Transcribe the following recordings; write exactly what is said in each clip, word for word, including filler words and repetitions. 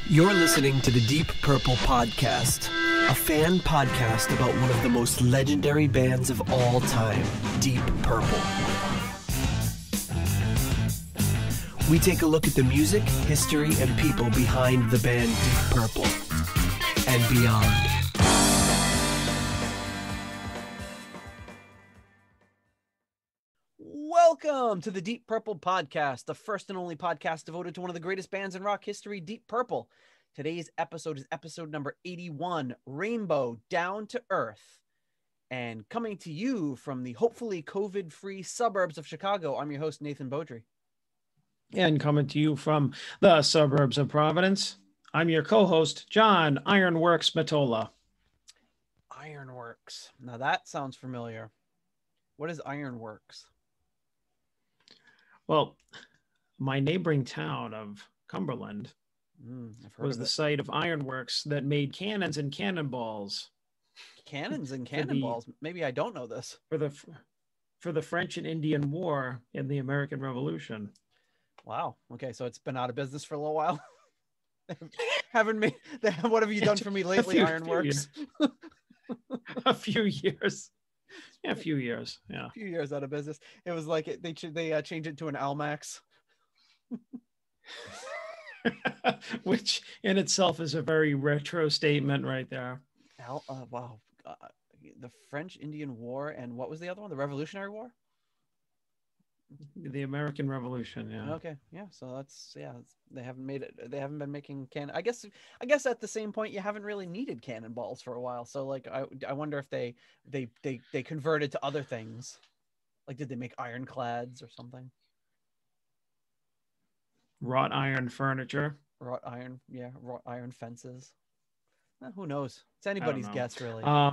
You're listening to the Deep Purple Podcast, a fan podcast about one of the most legendary bands of all time, Deep Purple. We take a look at the music, history, and people behind the band Deep Purple and beyond. Welcome to the Deep Purple Podcast, the first and only podcast devoted to one of the greatest bands in rock history, Deep Purple. Today's episode is episode number eighty-one, Rainbow Down to Earth. And coming to you from the hopefully COVID-free suburbs of Chicago, I'm your host, Nathan Beaudry. And coming to you from the suburbs of Providence, I'm your co-host, John Ironworks Matola. Ironworks. Now that sounds familiar. What is Ironworks? Well, my neighboring town of Cumberland mm, was the site of ironworks that made cannons and cannonballs. Cannons and cannonballs? The, Maybe I don't know this. For the for the French and Indian War in the American Revolution. Wow. Okay, so it's been out of business for a little while. Haven't made. What have you done for me lately, few, Ironworks? Few a few years. Yeah, a few years. Yeah, a few years out of business. It was like it, they they uh, changed it to an Almax, which in itself is a very retro statement, right there. Al, uh, wow, uh, the French Indian War and what was the other one? The Revolutionary War. The American Revolution, yeah. Okay, yeah. So that's yeah. They haven't made it. They haven't been making can. I guess. I guess at the same point, you haven't really needed cannonballs for a while. So like, I I wonder if they they they they converted to other things. Like, did they make ironclads or something? Wrought iron furniture. Wrought iron, yeah. Wrought iron fences. Eh, who knows? It's anybody's guess, really. Um.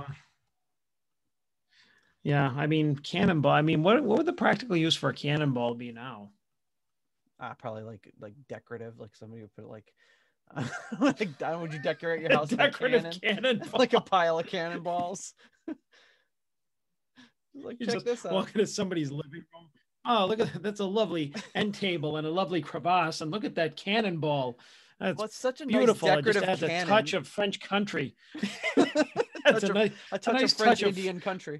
Yeah, I mean, cannonball. I mean, what what would the practical use for a cannonball be now? Ah, probably like like decorative. Like somebody would put it like, uh, like how would you decorate your house? Decorative with a cannon, like a pile of cannonballs. Like, you check just this out. Walk into somebody's living room. Oh, look at that! That's a lovely end table and a lovely crevasse, and look at that cannonball. That's well, it's such a beautiful. Nice it just decorative adds a touch of French country. That's a, a, nice, a touch a nice of French touch Indian of, country.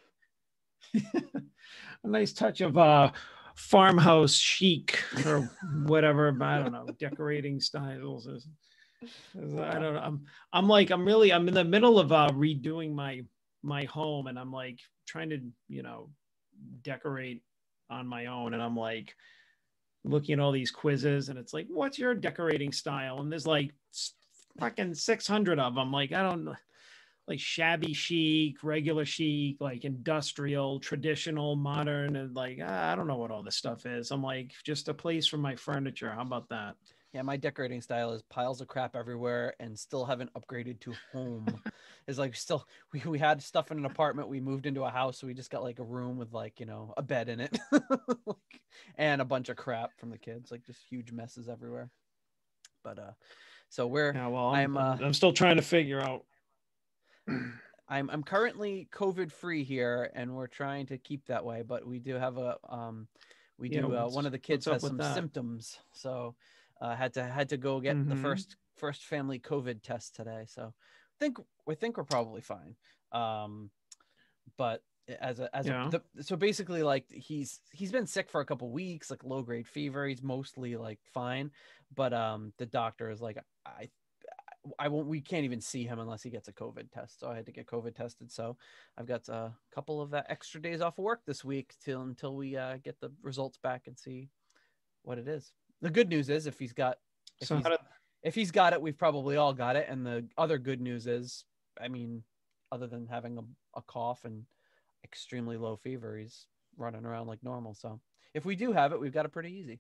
A nice touch of uh, farmhouse chic or whatever. I don't know, decorating styles. I don't know. I'm I'm like I'm really I'm in the middle of uh, redoing my my home, and I'm like trying to you know decorate on my own, and I'm like looking at all these quizzes, and it's like, what's your decorating style? And there's like fucking six hundred of them. Like I don't know. Like shabby chic, regular chic, like industrial, traditional, modern, and like I don't know what all this stuff is. I'm like just a place for my furniture. How about that? Yeah, my decorating style is piles of crap everywhere and still haven't upgraded to home. It's like still we, we had stuff in an apartment. We moved into a house, so we just got like a room with like, you know, a bed in it like, and a bunch of crap from the kids, like just huge messes everywhere. But uh so we're yeah, well, I'm, I'm uh, I'm still trying to figure out. I'm I'm currently COVID free here, and we're trying to keep that way. But we do have a um, we do yeah, uh, one of the kids has some that? symptoms, so uh, had to had to go get mm-hmm. the first first family COVID test today. So I think we think we're probably fine. Um, but as a as yeah. a the, so basically like he's he's been sick for a couple weeks, like low grade fever. He's mostly like fine, but um, the doctor is like I. I won't, we can't even see him unless he gets a COVID test. So I had to get COVID tested. So I've got a couple of uh, extra days off of work this week till, until we uh, get the results back and see what it is. The good news is if he's got, if, so he's, did... if he's got it, we've probably all got it. And the other good news is, I mean, other than having a, a cough and extremely low fever, he's running around like normal. So if we do have it, we've got it pretty easy.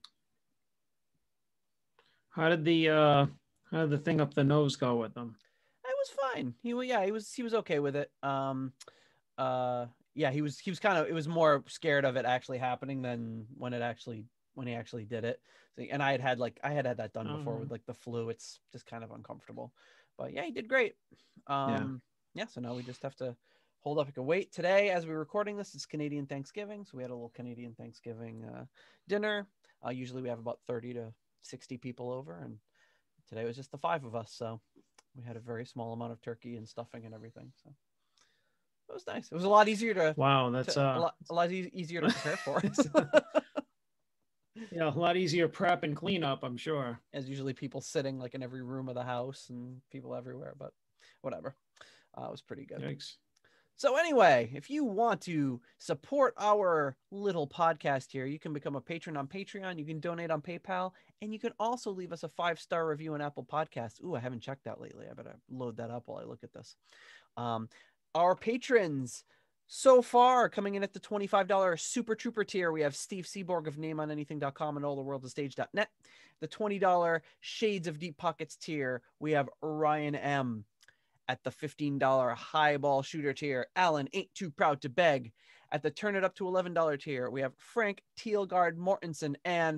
How did the, uh, How did the thing up the nose go with them? It was fine. He yeah, he was he was okay with it. Um, uh, yeah, he was he was kind of it was more scared of it actually happening than when it actually when he actually did it. So, and I had had like I had had that done before oh. with like the flu. It's just kind of uncomfortable. But yeah, he did great. Um, yeah. yeah. So now we just have to hold up and wait. Today, as we're recording this, it's Canadian Thanksgiving, so we had a little Canadian Thanksgiving uh, dinner. Uh, usually we have about thirty to sixty people over, and today was just the five of us, so we had a very small amount of turkey and stuffing and everything. So it was nice. It was a lot easier to Wow, that's to, uh a lot a lot e- easier to prepare for. yeah, a lot easier prep and cleanup, I'm sure. As usually people sitting like in every room of the house and people everywhere, but whatever. Uh, it was pretty good. Yikes. So anyway, if you want to support our little podcast here, you can become a patron on Patreon. You can donate on PayPal, and you can also leave us a five-star review on Apple Podcasts. Ooh, I haven't checked that lately. I better load that up while I look at this. Um, our patrons so far coming in at the twenty-five dollars Super Trooper tier, we have Steve Seaborg of name on anything dot com and all the world of stage dot net. The twenty dollars Shades of Deep Pockets tier, we have Ryan M. At the fifteen dollars Highball Shooter tier, Alan Ain't Too Proud to Beg. At the Turn It Up to eleven dollars tier, we have Frank Tealgard Mortensen and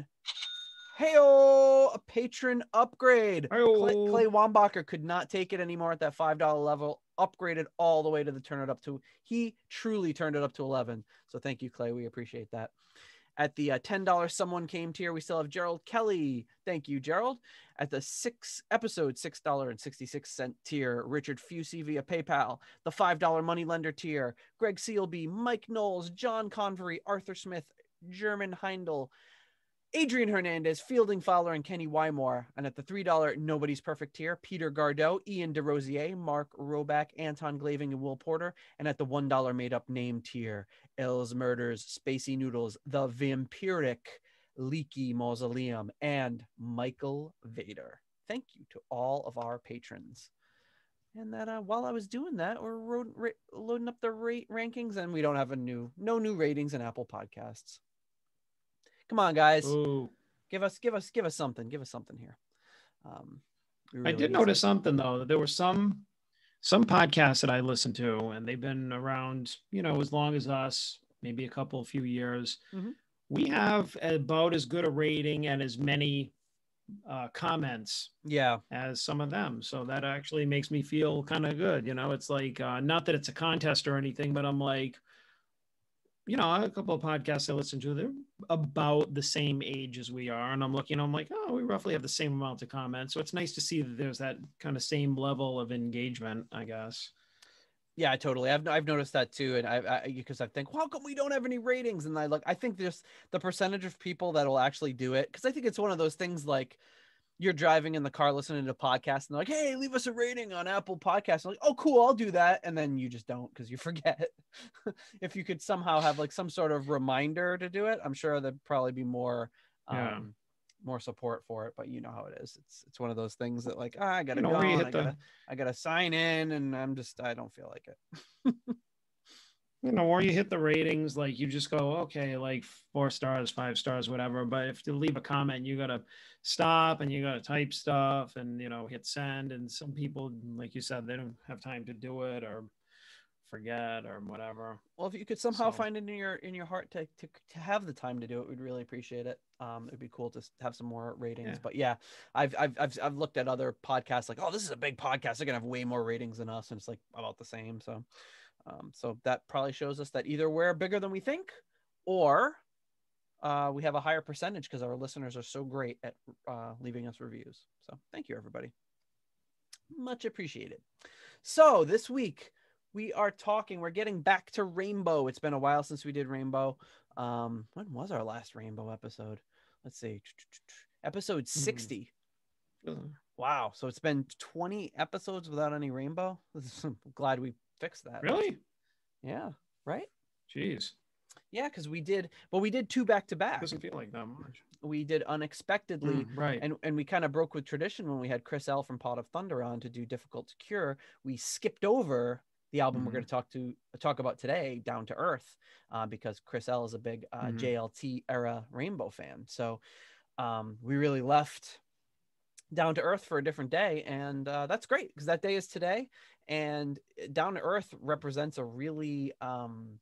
Heyo, a patron upgrade. Clay, Clay Wambacher could not take it anymore at that five dollars level, upgraded all the way to the Turn It Up to. He truly turned it up to eleven. So thank you, Clay. We appreciate that. At the uh, ten dollars Someone Came tier, we still have Gerald Kelly. Thank you, Gerald. At the six episode six dollars and sixty-six cents tier, Richard Fusey via PayPal. The five dollars Moneylender tier, Greg Sealby, Mike Knowles, John Convery, Arthur Smith, German Heindel, Adrian Hernandez, Fielding Fowler, and Kenny Wymore. And at the three dollars Nobody's Perfect tier, Peter Gardeau, Ian DeRosier, Mark Roback, Anton Glaving, and Will Porter. And at the one dollar made-up name tier, Els Murders, Spacey Noodles, The Vampiric Leaky Mausoleum, and Michael Vader. Thank you to all of our patrons. And that uh, while I was doing that, we're ro- ra- loading up the rate rankings, and we don't have a new, no new ratings in Apple Podcasts. Come on, guys. Ooh. Give us, give us, give us something. Give us something here. Um, really I did notice something though. There were some some podcasts that I listened to, and they've been around, you know, as long as us, maybe a couple, few years. Mm-hmm. We have about as good a rating and as many uh, comments, yeah, as some of them. So that actually makes me feel kind of good. You know, it's like uh, not that it's a contest or anything, but I'm like, you know, a couple of podcasts I listen to, they're about the same age as we are. And I'm looking, I'm like, oh, we roughly have the same amount of comments. So it's nice to see that there's that kind of same level of engagement, I guess. Yeah, totally. I've I've noticed that too, and I, I because I think, well, how come we don't have any ratings? And I look, I think there's the percentage of people that will actually do it, because I think it's one of those things like you're driving in the car listening to a podcast and they're like, hey, leave us a rating on Apple Podcasts. I'm like, oh, cool, I'll do that. And then you just don't, because you forget. If you could somehow have like some sort of reminder to do it, I'm sure there'd probably be more um, yeah. more support for it. But you know how it is. It's it's one of those things that like, ah, I gotta you know, go, you and I gotta the... I gotta sign in, and I'm just I don't feel like it. You know, or you hit the ratings, like you just go, okay, like four stars, five stars, whatever. But if you leave a comment, you got to stop and you got to type stuff and, you know, hit send. And some people, like you said, they don't have time to do it or forget or whatever. Well, if you could somehow So, find it in your in your heart to, to to have the time to do it, we'd really appreciate it. Um, it'd be cool to have some more ratings. yeah. But yeah, I've, I've I've I've looked at other podcasts like, oh, this is a big podcast. They're gonna have way more ratings than us, and it's like about the same. So, um, so that probably shows us that either we're bigger than we think, or uh, we have a higher percentage because our listeners are so great at uh, leaving us reviews. So thank you, everybody. Much appreciated. So this week we are talking, we're getting back to Rainbow. It's been a while since we did Rainbow. Um, when was our last Rainbow episode? Let's see. Episode sixty. Mm-hmm. Wow. So it's been twenty episodes without any Rainbow. I'm glad we fixed that. Really? Yeah. Right? Jeez. Yeah, because we did, but we did two back to back. Doesn't feel like that much. We did Unexpectedly, mm, right? And and we kind of broke with tradition when we had Chris L from Pot of Thunder on to do Difficult to Cure. We skipped over the album mm-hmm. we're going to talk to talk about today, Down to Earth, uh, because Chris L is a big uh, mm-hmm. J L T era Rainbow fan. So um, we really left Down to Earth for a different day, and uh, that's great because that day is today. And Down to Earth represents a really um,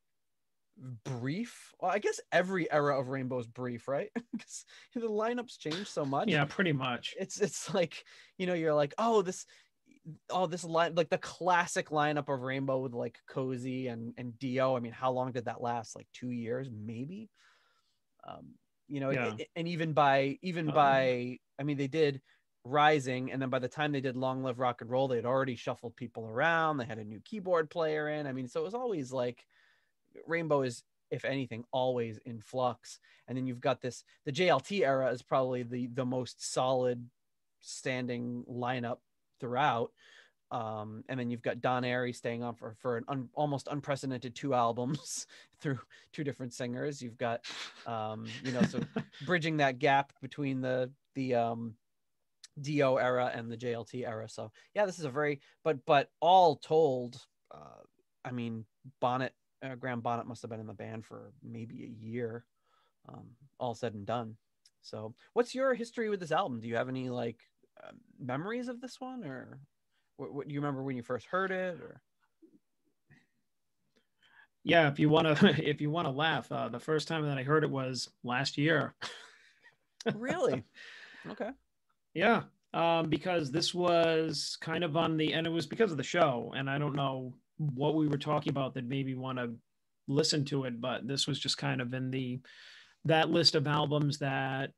brief, well, I guess every era of Rainbow is brief, right? Because the lineups change so much. Yeah, pretty much. It's it's like, you know, you're like, oh, this oh this line, like the classic lineup of Rainbow with like Cozy and and Dio. I mean, how long did that last? Like two years maybe. Um you know, yeah. it, and even by even uh, by I mean, they did rising, and then by the time they did Long Live Rock and Roll, they had already shuffled people around. They had a new keyboard player in. I mean, so it was always like Rainbow is, if anything, always in flux. And then you've got this, the J L T era is probably the the most solid standing lineup throughout. Um, and then you've got Don Airey staying on for, for an un, almost unprecedented two albums through two different singers. You've got, um, you know, so bridging that gap between the, the, um, Dio era and the J L T era. So yeah, this is a very, but, but all told, uh, I mean, Bonnet, uh, Graham Bonnet must have been in the band for maybe a year, um, all said and done. So what's your history with this album? Do you have any like uh, memories of this one, or what, what do you remember when you first heard it? Or Yeah, if you want to, if you want to laugh, uh, the first time that I heard it was last year. really? Okay. Yeah, um, because this was kind of on the, and it was because of the show, and I don't know what we were talking about that made me want to listen to it, but this was just kind of in the that list of albums that,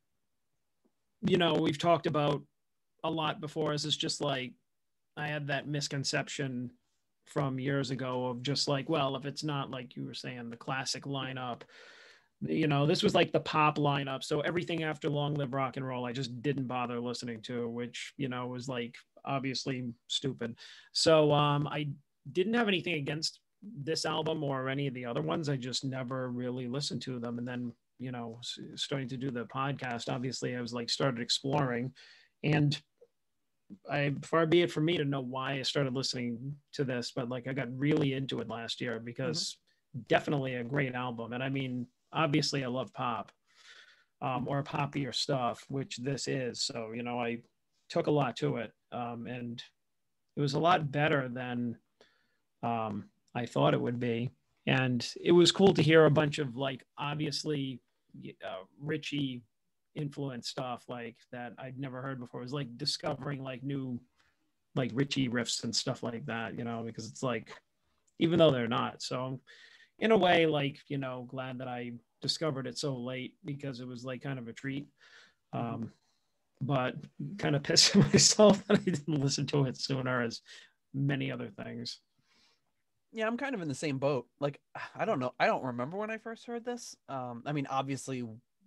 you know, we've talked about a lot before. Is it's just like I had that misconception from years ago of just like, well, if it's not like you were saying the classic lineup, you know, this was like the pop lineup. So everything after Long Live Rock and Roll, I just didn't bother listening to, which, you know, was like obviously stupid. So um, I didn't have anything against this album or any of the other ones. I just never really listened to them. And then, you know, starting to do the podcast, obviously I was like started exploring, and I, far be it for me to know why I started listening to this, but like I got really into it last year because mm-hmm. definitely a great album. And I mean, obviously I love pop um, or poppier stuff, which this is. So, you know, I took a lot to it, um, and it was a lot better than um, I thought it would be. And it was cool to hear a bunch of like, obviously uh, Ritchie influence stuff like that I'd never heard before. It was like discovering like new like Ritchie riffs and stuff like that, you know, because it's like, even though they're not. So in a way, like, you know, glad that I discovered it so late because it was like kind of a treat. Um, but kind of pissed myself that I didn't listen to it sooner, as many other things. Yeah, I'm kind of in the same boat. Like, I don't know. I don't remember when I first heard this. Um, I mean, obviously,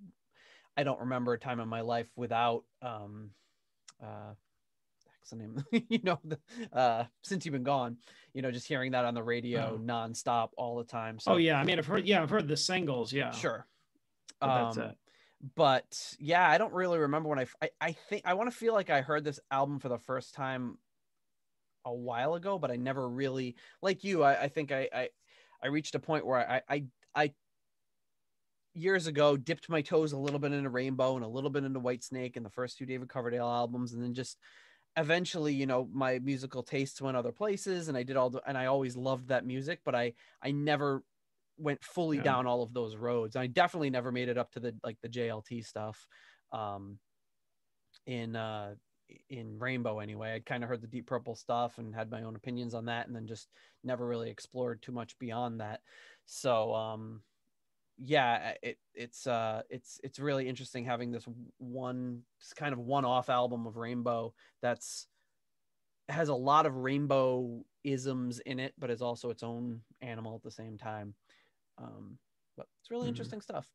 I don't remember a time in my life without, um, uh, what's the name? you know, the, uh, Since You've Been Gone, you know, just hearing that on the radio oh. nonstop all the time. So, oh yeah, I mean, I've heard, yeah, I've heard the singles, yeah, sure, but um, that's it. But yeah, I don't really remember when I, I, I think I want to feel like I heard this album for the first time a while ago, but I never really, like you, I, I think I, I, I reached a point where I, I, I years ago dipped my toes a little bit into Rainbow and a little bit into Whitesnake and the first two David Coverdale albums, and then just eventually, you know, my musical tastes went other places, and I did all the, and I always loved that music, but I, I never went fully yeah. down all of those roads. I definitely never made it up to the, like the J L T stuff, um, in, uh, in Rainbow anyway. I kind of heard the Deep Purple stuff and had my own opinions on that, and then just never really explored too much beyond that. So, um, yeah, it, it's, uh, it's, it's really interesting having this one kind of one-off album of Rainbow that's has a lot of Rainbow isms in it, but is also its own animal at the same time. Um, but it's really mm-hmm. interesting stuff.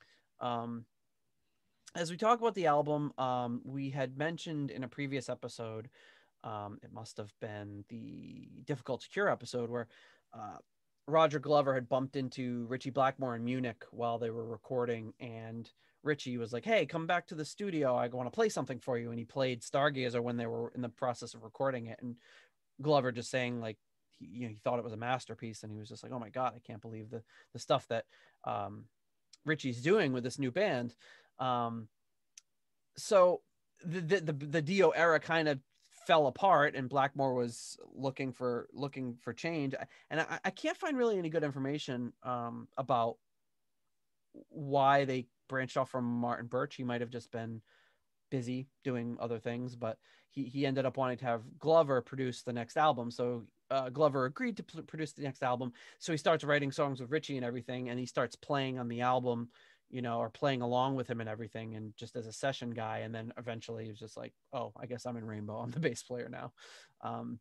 Um, as we talk about the album, um, we had mentioned in a previous episode, um, it must have been the Difficult to Cure episode, where uh, Roger Glover had bumped into Ritchie Blackmore in Munich while they were recording, and Ritchie was like, hey, come back to the studio. I want to play something for you. And he played Stargazer when they were in the process of recording it. And Glover just saying like, he, you know, he thought it was a masterpiece, and he was just like, oh my God, I can't believe the, the stuff that um, Ritchie's doing with this new band. Um, so the, the, the, the Dio era kind of fell apart, and Blackmore was looking for, looking for change. And I, I can't find really any good information um, about why they branched off from Martin Birch. He might've just been busy doing other things, but he, he ended up wanting to have Glover produce the next album. So uh, Glover agreed to p- produce the next album. So he starts writing songs with Ritchie and everything, and he starts playing on the album you know, or playing along with him and everything, and just as a session guy. And then eventually he was just like, oh, I guess I'm in Rainbow. I'm the bass player now. Um,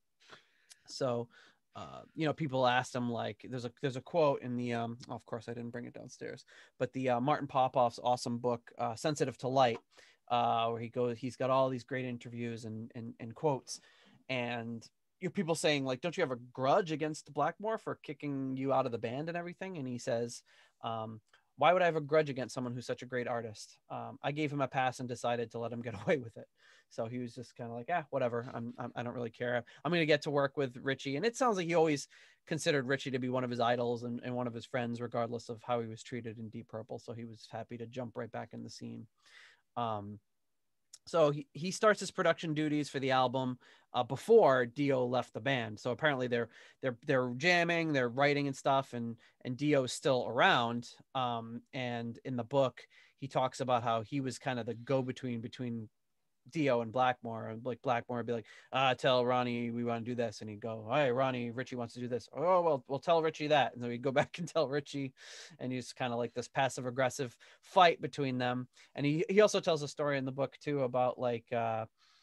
so, uh, you know, people asked him, like, there's a there's a quote in the um, oh, of course I didn't bring it downstairs, but the uh, Martin Popoff's awesome book, uh, Sensitive to Light, uh, where he goes, he's got all these great interviews and and, and quotes, and you know, people saying, like, don't you have a grudge against Blackmore for kicking you out of the band and everything? And he says, um, why would I have a grudge against someone who's such a great artist? Um, I gave him a pass and decided to let him get away with it. So he was just kind of like, ah, whatever. I'm, I'm I don't really care. I'm going to get to work with Ritchie. And it sounds like he always considered Ritchie to be one of his idols and, and one of his friends, regardless of how he was treated in Deep Purple. So he was happy to jump right back in the scene. Um, so he, he starts his production duties for the album uh, before Dio left the band. So apparently they're they're they're jamming, they're writing and stuff, and and Dio's still around. Um, and in the book, he talks about how he was kind of the go-between between Dio and Blackmore, and like Blackmore would be like, uh, tell Ronnie we want to do this, and he'd go, all right, Ronnie, Ritchie wants to do this. Oh, well, we'll tell Ritchie that, and then we'd go back and tell Ritchie, and he's kind of like this passive aggressive fight between them. And he he also tells a story in the book too about like, uh,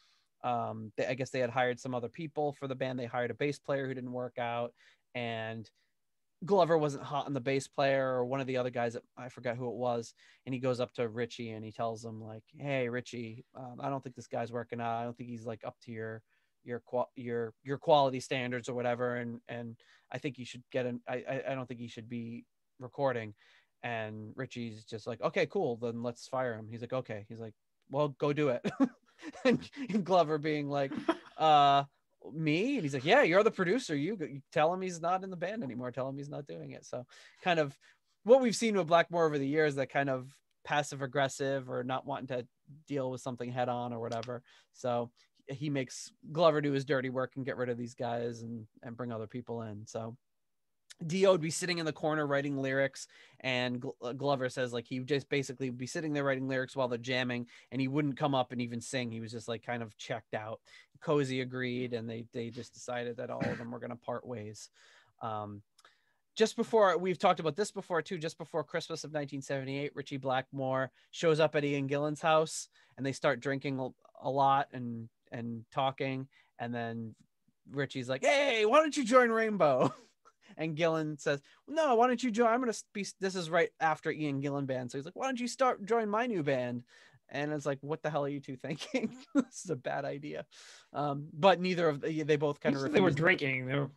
um, they, I guess they had hired some other people for the band. They hired a bass player who didn't work out, and Glover wasn't hot on the bass player, or one of the other guys that I forgot who it was. And he goes up to Ritchie and he tells him, like, hey, Ritchie, um, I don't think this guy's working out. I don't think he's like up to your, your, your, your quality standards or whatever. And, and I think you should get an, I, I don't think he should be recording. And Ritchie's just like, okay, cool. Then let's fire him. He's like, okay. He's like, well, go do it. and, and Glover being like, uh, me? And he's like, yeah, you're the producer. You, you tell him he's not in the band anymore. Tell him he's not doing it. So kind of what we've seen with Blackmore over the years, that kind of passive aggressive or not wanting to deal with something head on or whatever. So he makes Glover do his dirty work and get rid of these guys and, and bring other people in. So Dio would be sitting in the corner writing lyrics, and Glover says like he just basically would be sitting there writing lyrics while they're jamming, and he wouldn't come up and even sing. He was just like kind of checked out. Cozy agreed, and they they just decided that all of them were going to part ways. Um, just before, we've talked about this before too, just before Christmas of nineteen seventy-eight, Ritchie Blackmore shows up at Ian Gillan's house, and they start drinking a lot and and talking, and then Ritchie's like, hey, why don't you join Rainbow? And Gillan says, no, why don't you join? I'm going to be, this is right after Ian Gillan band. So he's like, why don't you start, join my new band? And it's like, what the hell are you two thinking? This is a bad idea. Um, but neither of the, they both kind of, they were drinking. They were...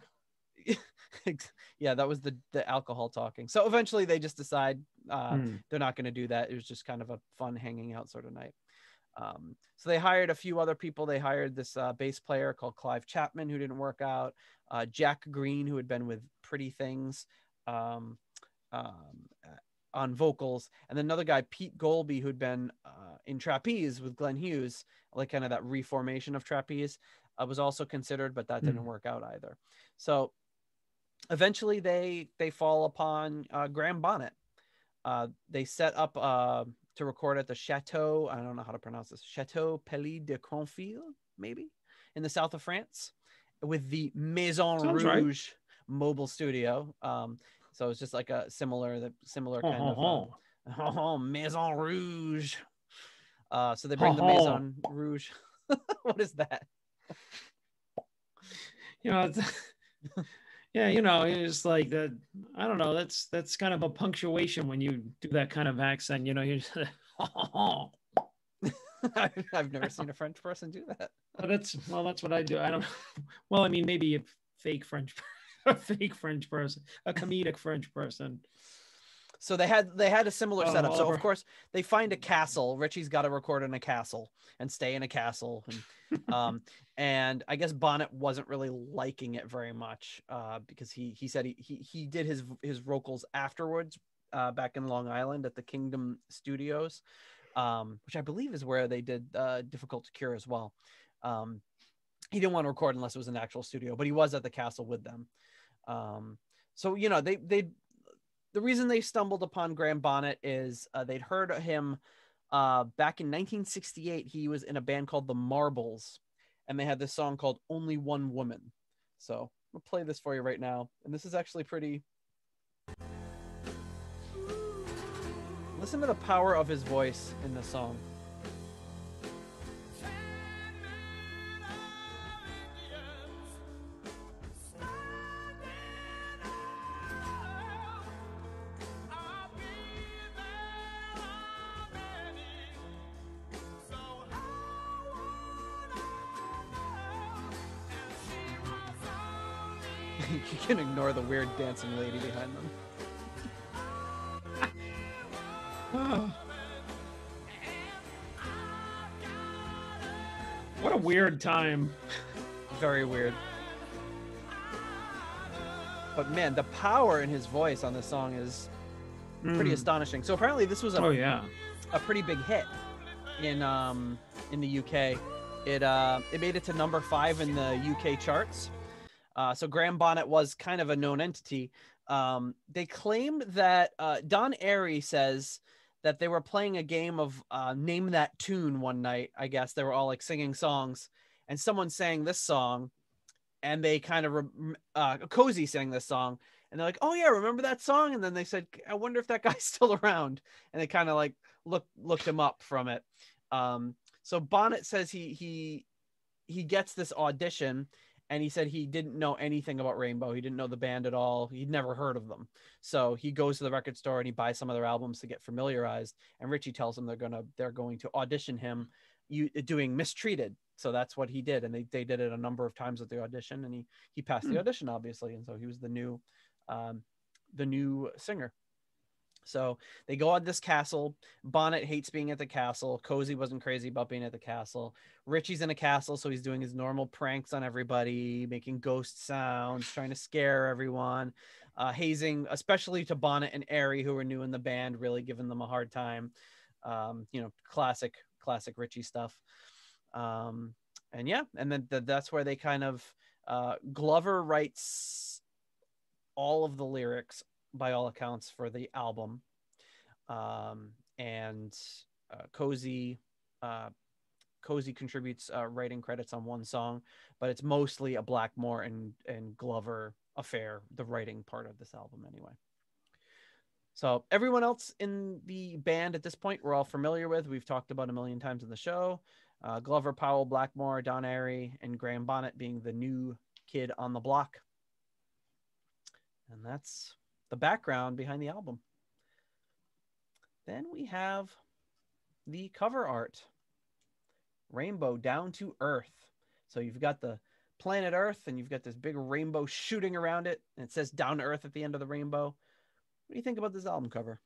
yeah, that was the, the alcohol talking. So eventually they just decide uh, hmm. they're not going to do that. It was just kind of a fun hanging out sort of night. Um, so they hired a few other people. They hired this uh, bass player called Clive Chapman, who didn't work out. Uh, Jack Green, who had been with Pretty Things um, um, on vocals. And then another guy, Pete Golby, who'd been uh, in Trapeze with Glenn Hughes, like kind of that reformation of Trapeze, uh, was also considered, but that didn't mm. work out either. So eventually they they fall upon uh, Graham Bonnet. Uh, they set up uh, to record at the Chateau, I don't know how to pronounce this, Chateau Pelly de Cronfield, maybe, in the south of France, with the Maison Sounds Rouge right. mobile studio. Um, so it's just like a similar, the similar kind oh, of oh, um, oh, Maison Rouge. Uh, so they bring oh, the Maison oh. Rouge. What is that? You know, it's, yeah, you know, it's like that. I don't know. That's that's kind of a punctuation when you do that kind of accent. You know, you just. Oh. I've never seen a French person do that. Well, that's well, that's what I do. I don't. Well, I mean, maybe a fake French, a fake French person, a comedic French person. So they had they had a similar oh, setup. So of course they find a castle. Ritchie's got to record in a castle and stay in a castle, and um, and I guess Bonnet wasn't really liking it very much uh, because he he said he he he did his his vocals afterwards uh, back in Long Island at the Kingdom Studios. Um, which I believe is where they did uh, Difficult to Cure as well. Um, he didn't want to record unless it was an actual studio, but he was at the castle with them. Um, so, you know, they, they, the reason they stumbled upon Graham Bonnet is uh, they'd heard of him uh, back in nineteen sixty-eight. He was in a band called the Marbles, and they had this song called Only One Woman. So I'll play this for you right now. And this is actually pretty... Listen to the power of his voice in this song. You can ignore the weird dancing lady behind them. What a weird time. Very weird. But man, the power in his voice on this song is pretty Mm. astonishing. So apparently this was a, Oh yeah. a pretty big hit in um in the U K. It uh it made it to number five in the U K charts. Uh, so Graham Bonnet was kind of a known entity. Um, they claim that uh, Don Airey says that they were playing a game of uh, Name That Tune one night. I guess they were all like singing songs, and someone sang this song, and they kind of uh, Cozy sang this song, and they're like, "Oh yeah, remember that song?" And then they said, "I wonder if that guy's still around." And they kind of like looked looked him up from it. Um, so Bonnet says he he he gets this audition. And he said he didn't know anything about Rainbow. He didn't know the band at all. He'd never heard of them. So he goes to the record store and he buys some of their albums to get familiarized. And Ritchie tells him they're gonna they're going to audition him, you doing Mistreated. So that's what he did, and they, they did it a number of times at the audition, and he he passed the audition obviously, and so he was the new um, the new singer. So they go on this castle. Bonnet hates being at the castle. Cozy wasn't crazy about being at the castle. Ritchie's in a castle, so he's doing his normal pranks on everybody, making ghost sounds, trying to scare everyone, uh, hazing, especially to Bonnet and Airey, who were new in the band, really giving them a hard time. Um, you know, classic, classic Ritchie stuff. Um, and yeah, and then the, that's where they kind of uh, Glover writes all of the lyrics, by all accounts, for the album. Um, and uh, Cozy uh, Cozy contributes uh, writing credits on one song, but it's mostly a Blackmore and and Glover affair, the writing part of this album anyway. So everyone else in the band at this point we're all familiar with. We've talked about a million times in the show. Uh, Glover, Powell, Blackmore, Don Airey, and Graham Bonnet being the new kid on the block. And that's the background behind the album. Then we have the cover art. Rainbow Down to Earth. So you've got the planet Earth and you've got this big rainbow shooting around it, and it says Down to Earth at the end of the rainbow. What do you think about this album cover?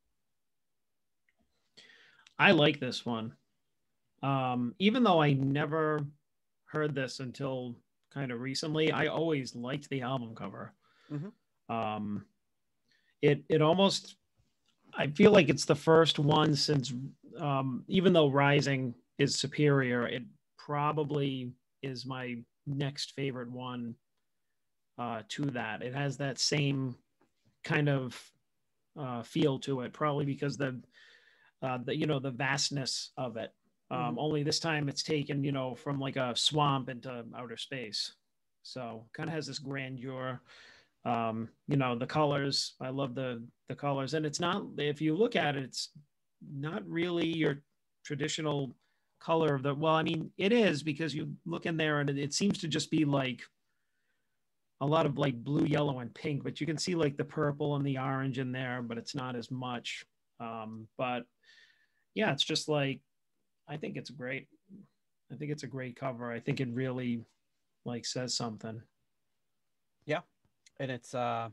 I like this one. Um, even though I never heard this until kind of recently, I always liked the album cover. Mm-hmm. Um, it it almost, I feel like it's the first one since, um, even though Rising is superior, it probably is my next favorite one uh, to that. It has that same kind of uh, feel to it, probably because the, uh, the you know, the vastness of it. Um, mm-hmm. Only this time it's taken, you know, from like a swamp into outer space. So kind of has this grandeur. Um, you know, the colors, I love the the colors. And it's not, if you look at it, it's not really your traditional color of the, well, I mean, it is, because you look in there and it, it seems to just be like a lot of like blue, yellow, and pink, but you can see like the purple and the orange in there, but it's not as much. Um, but yeah, it's just like, I think it's great. I think it's a great cover. I think it really like says something. Yeah. And it's, uh,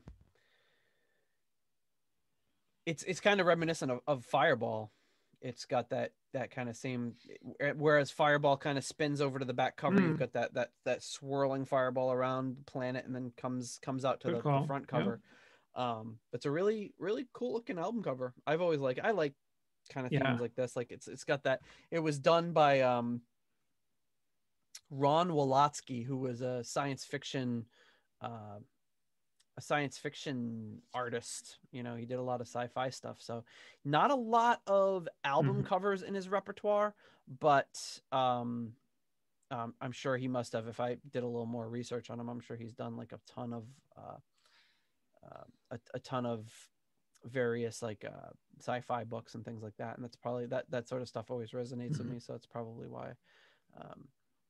it's, it's kind of reminiscent of, of Fireball. It's got that, that kind of same, whereas Fireball kind of spins over to the back cover. Mm. You've got that, that, that swirling fireball around the planet and then comes, comes out to the, the front cover. Yeah. Um, it's a really, really cool looking album cover. I've always like, I like kind of yeah. things like this. Like it's, it's got that, it was done by, um, Ron Wolotsky, who was a science fiction, uh, a science fiction artist. You know, he did a lot of sci-fi stuff. So not a lot of album mm-hmm. covers in his repertoire, but um, um, I'm sure he must have, if I did a little more research on him, I'm sure he's done like a ton of, uh, uh, a, a ton of various like uh, sci-fi books and things like that, and that's probably that that sort of stuff always resonates Mhm. with me. So it's probably why, um,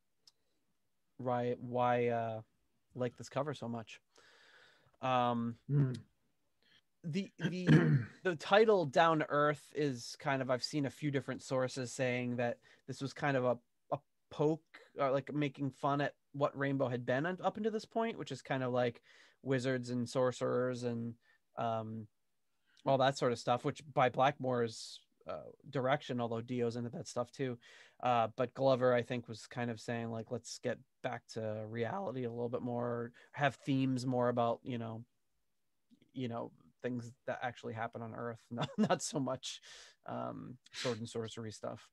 why why uh, like this cover so much. Um, Mm. the the the title "Down to Earth" is kind of, I've seen a few different sources saying that this was kind of a a poke, or like making fun at what Rainbow had been up until this point, which is kind of like wizards and sorcerers and um, all that sort of stuff, which by Blackmore's uh, direction, although Dio's into that stuff too. Uh, but Glover, I think, was kind of saying like, let's get back to reality a little bit more, have themes more about, you know, you know, things that actually happen on Earth, not, not so much um, sword and sorcery stuff.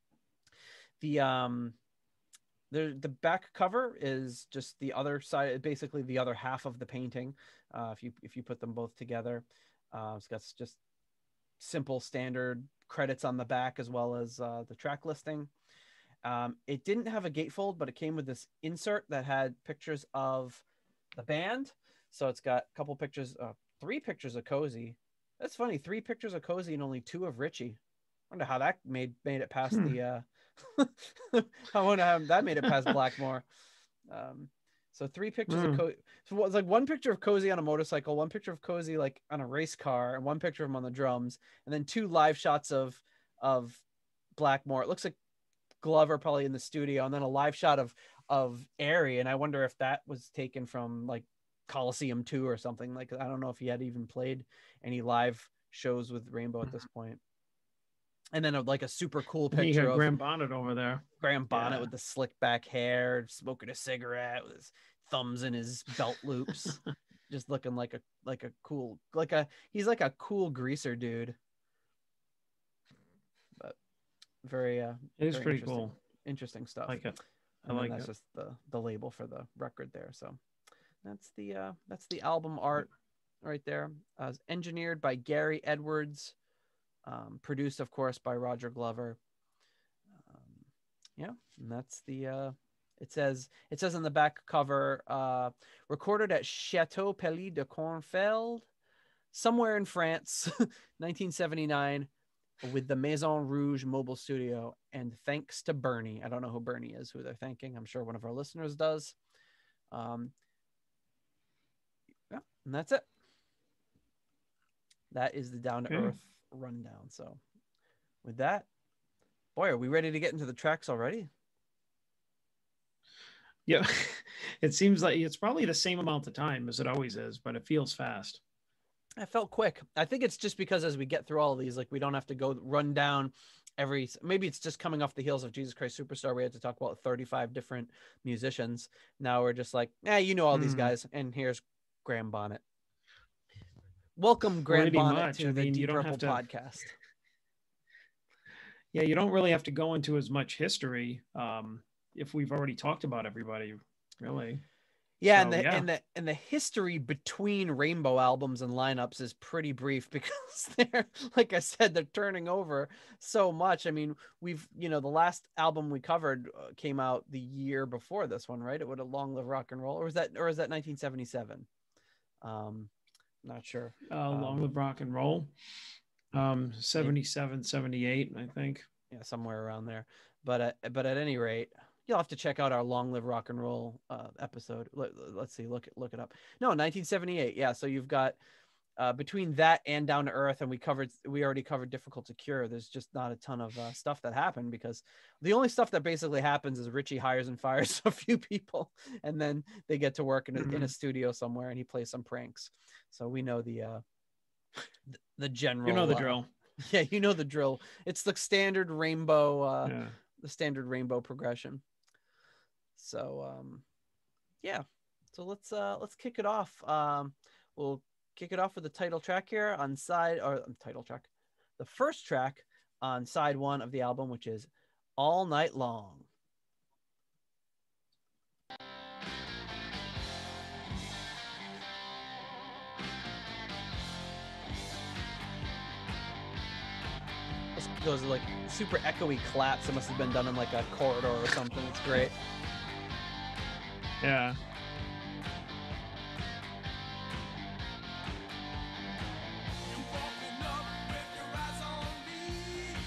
The um, the the back cover is just the other side, basically the other half of the painting. Uh, if you if you put them both together, uh, it's got just simple standard credits on the back as well as uh, the track listing. Um, it didn't have a gatefold, but it came with this insert that had pictures of the band. So it's got a couple pictures, uh, three pictures of Cozy. That's funny, three pictures of Cozy and only two of Ritchie. I wonder how that made made it past Hmm. the. Uh... I wonder how that made it past Blackmore. Um, so three pictures Mm. of Cozy. So it's like one picture of Cozy on a motorcycle, one picture of Cozy like on a race car, and one picture of him on the drums, and then two live shots of of Blackmore. It looks like Glover probably in the studio, and then a live shot of of Airey, and I wonder if that was taken from like Coliseum two or something. Like I don't know if he had even played any live shows with Rainbow at this point. And then a, like a super cool You picture got of Graham Bonnet over there. Graham Bonnet Yeah. with the slick back hair, smoking a cigarette with his thumbs in his belt loops, just looking like a like a cool like a he's like a cool greaser dude. But very uh It is very pretty interesting cool. interesting stuff. I like it. I And then like that's it. just the the label for the record there. So that's the uh that's the album art right there. Uh, it's engineered by Gary Edwards, um, produced of course by Roger Glover. Um, yeah, and that's the uh it says it says on the back cover, uh recorded at Chateau Pelly de Cornfeld, somewhere in France, nineteen seventy-nine, with the Maison Rouge mobile studio, and thanks to Bernie. I don't know who Bernie is, who they're thanking. I'm sure one of our listeners does. Um, yeah, and that's it. That is the down to Okay. earth rundown. So, with that, boy, are we ready to get into the tracks already? Yeah. It seems like it's probably the same amount of time as it always is, but it feels fast. I felt quick. I think it's just because as we get through all of these, like we don't have to go run down every. Maybe it's just coming off the heels of Jesus Christ Superstar. We had to talk about thirty-five different musicians. Now we're just like, yeah, you know all these Mm. guys, and here's Graham Bonnet. Welcome, Graham Pretty Bonnet, much. to I the mean, you Deep don't Purple have to. podcast. Yeah, you don't really have to go into as much history um, if we've already talked about everybody, really. Yeah, so, and the yeah. and the and the history between Rainbow albums and lineups is pretty brief because they're, like I said, they're turning over so much. I mean, we've you know the last album we covered uh, came out the year before this one, right? It would have Long Live Rock and Roll, or was that or is that nineteen seventy-seven? Um, not sure. Uh, Um, Long Live Rock and Roll. Um, seventy-seven, seventy-eight, I think. Yeah, somewhere around there. But at, but at any rate, you'll have to check out our Long Live Rock and Roll uh, episode. Let, let's see, look look it up. No, nineteen seventy-eight. Yeah, so you've got uh, between that and Down to Earth, and we covered we already covered Difficult to Cure. There's just not a ton of uh, stuff that happened because the only stuff that basically happens is Ritchie hires and fires a few people, and then they get to work in a, mm-hmm. in a studio somewhere, and he plays some pranks. So we know the uh, the, the general. You know the uh, drill. Yeah, you know the drill. It's the standard Rainbow, uh, yeah. the standard Rainbow progression. So, um, yeah. So let's uh, let's kick it off. Um, we'll kick it off with the title track here on side or um, title track, the first track on side one of the album, which is All Night Long. Those are like super echoey claps that must have been done in like a corridor or something. It's great. Yeah.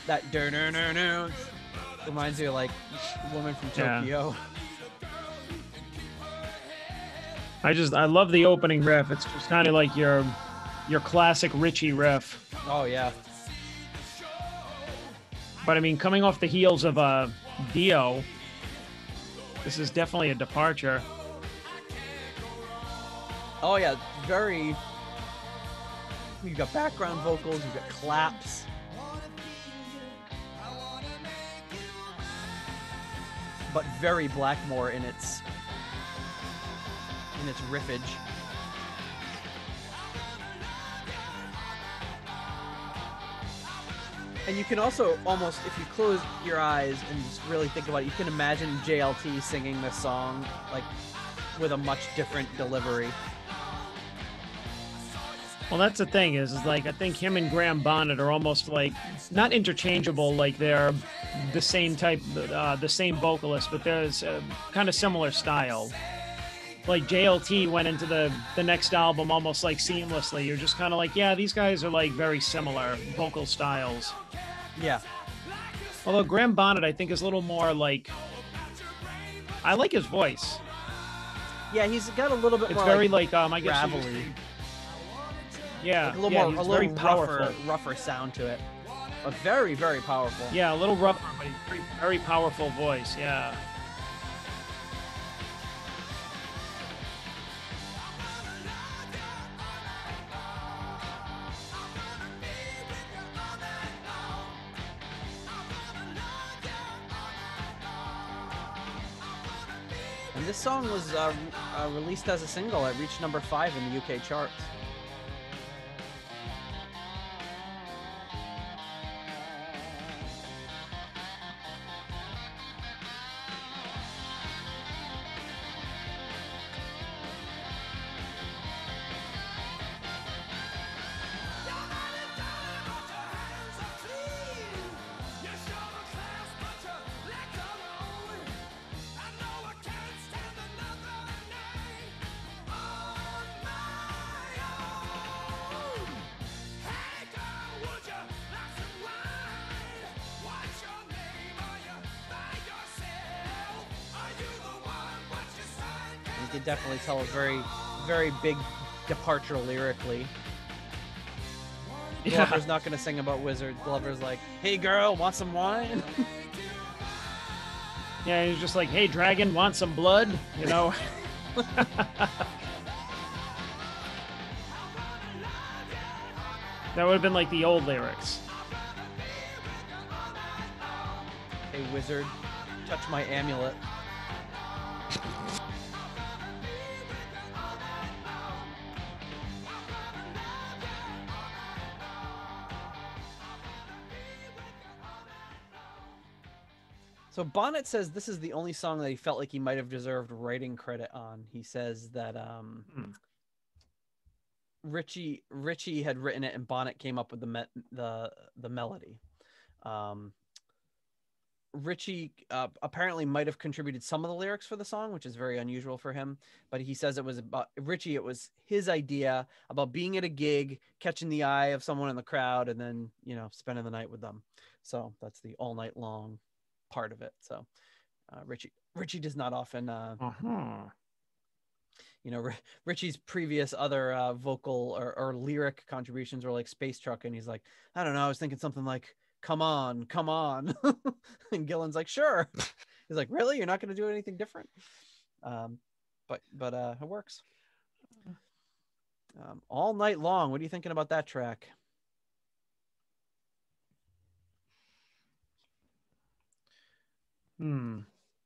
that dur-dur-dur-dur reminds you of like Woman from Tokyo. Yeah. I just I love the opening riff. It's just kind of like your your classic Ritchie riff. Oh yeah. But I mean, coming off the heels of uh, Dio, this is definitely a departure. Oh yeah, very. You've got background vocals, you've got claps. But very Blackmore in its in its riffage. And you can also almost, if you close your eyes and just really think about it, you can imagine J L T singing this song like with a much different delivery. Well, that's the thing is, is like I think him and Graham Bonnet are almost like not interchangeable, like they're the same type, uh, the same vocalist, but there's a kind of similar style. Like J L T went into the the next album almost like seamlessly. You're just kind of like, yeah, these guys are like very similar vocal styles. Yeah. Although Graham Bonnet, I think, is a little more like, I like his voice. Yeah, he's got a little bit it's more. It's very like, like um, I guess. gravelly. Yeah, like a little yeah, more, he's a very little powerful. rougher, rougher sound to it, but very, very powerful. Yeah, a little rougher, but he's very, very powerful voice. Yeah. And this song was uh, uh, released as a single. It reached number five in the U K charts. You could definitely tell a very, very big departure lyrically. Yeah. Glover's not going to sing about Wizard. Glover's like, hey girl, want some wine? Yeah, he's just like, hey dragon, want some blood? You know? That would have been like the old lyrics. Hey wizard, touch my amulet. So Bonnet says this is the only song that he felt like he might have deserved writing credit on. He says that um, hmm. Ritchie Ritchie had written it and Bonnet came up with the me the the melody. Um, Ritchie uh, apparently might have contributed some of the lyrics for the song, which is very unusual for him. But he says it was about Ritchie. It was his idea about being at a gig, catching the eye of someone in the crowd, and then you know spending the night with them. So that's the all night long part of it. So uh, Ritchie Ritchie does not often uh, uh-huh. you know, R- Ritchie's previous other uh, vocal or, or lyric contributions were like Space Truck, and he's like, I don't know, I was thinking something like come on, come on. And Gillan's like, sure. He's like, really, you're not going to do anything different? Um but but uh it works. Um, all night long, what are you thinking about that track? Hmm.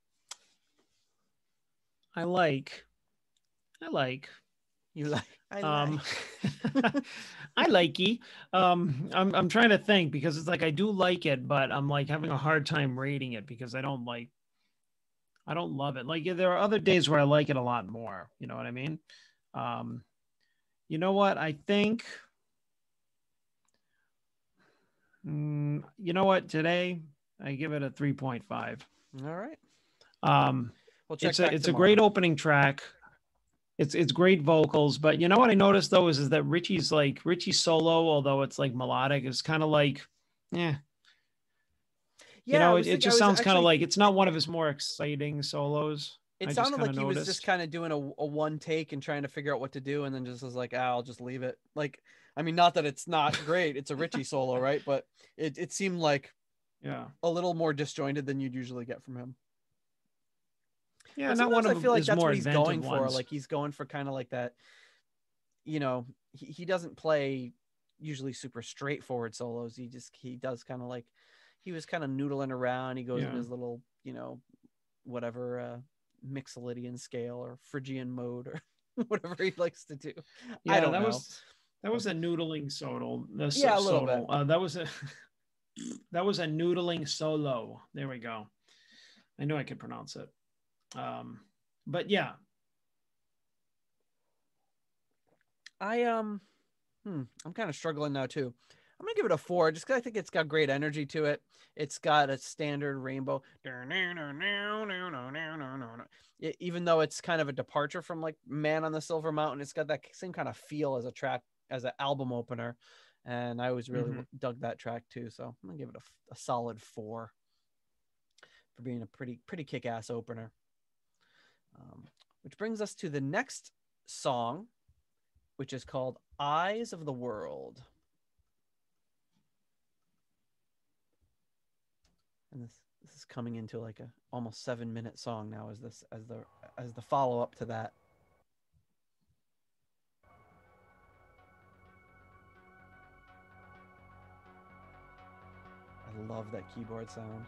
I like. I like. You like? I um, like. I likey. Um, I'm I'm trying to think because it's like I do like it, but I'm like having a hard time rating it because I don't like. I don't love it. Like there are other days where I like it a lot more. You know what I mean? Um, you know what? I think. Mm, you know what? Today I give it a three point five. All right. Um, we'll check it's a it's tomorrow. a great opening track. It's it's great vocals, but you know what I noticed though is, is that Ritchie's like Ritchie's solo, although it's like melodic, is kind of like, yeah, You Yeah, I know, was it, it thinking, I just was sounds kind of actually, like it's not one of his more exciting solos. it I just sounded kind like of he was just noticed. kind of doing a, a one take and trying to figure out what to do, and then just was like, ah, I'll just leave it. Like, I mean, not that it's not great, it's a Ritchie solo, right? But it, it seemed like Yeah. a little more disjointed than you'd usually get from him. Yeah, But not one sometimes I of feel like his that's more what he's going inventive for. ones. Like he's going for kind of like that, you know, he, he doesn't play usually super straightforward solos. He just he does kind of like he was kind of noodling around. He goes in Yeah. his little, you know, whatever uh Mixolydian scale or Phrygian mode or whatever he likes to do. Yeah, I don't that know. was that was a noodling solo. The Yeah, a little solo. bit. Uh, that was a that was a noodling solo. There we go. I knew I could pronounce it. Um, but yeah, I um hmm, I'm kind of struggling now too. I'm gonna give it a four just because I think it's got great energy to it. It's got a standard rainbow. It, even though it's kind of a departure from like Man on the Silver Mountain, it's got that same kind of feel as a track, as an album opener. And I always really mm-hmm. dug that track too. So I'm gonna give it a, a solid four for being a pretty, pretty kick-ass opener. Um, which brings us to the next song, which is called Eyes of the World. And this this is coming into like a almost seven minute song now as this as the as the follow up to that. I love that keyboard sound.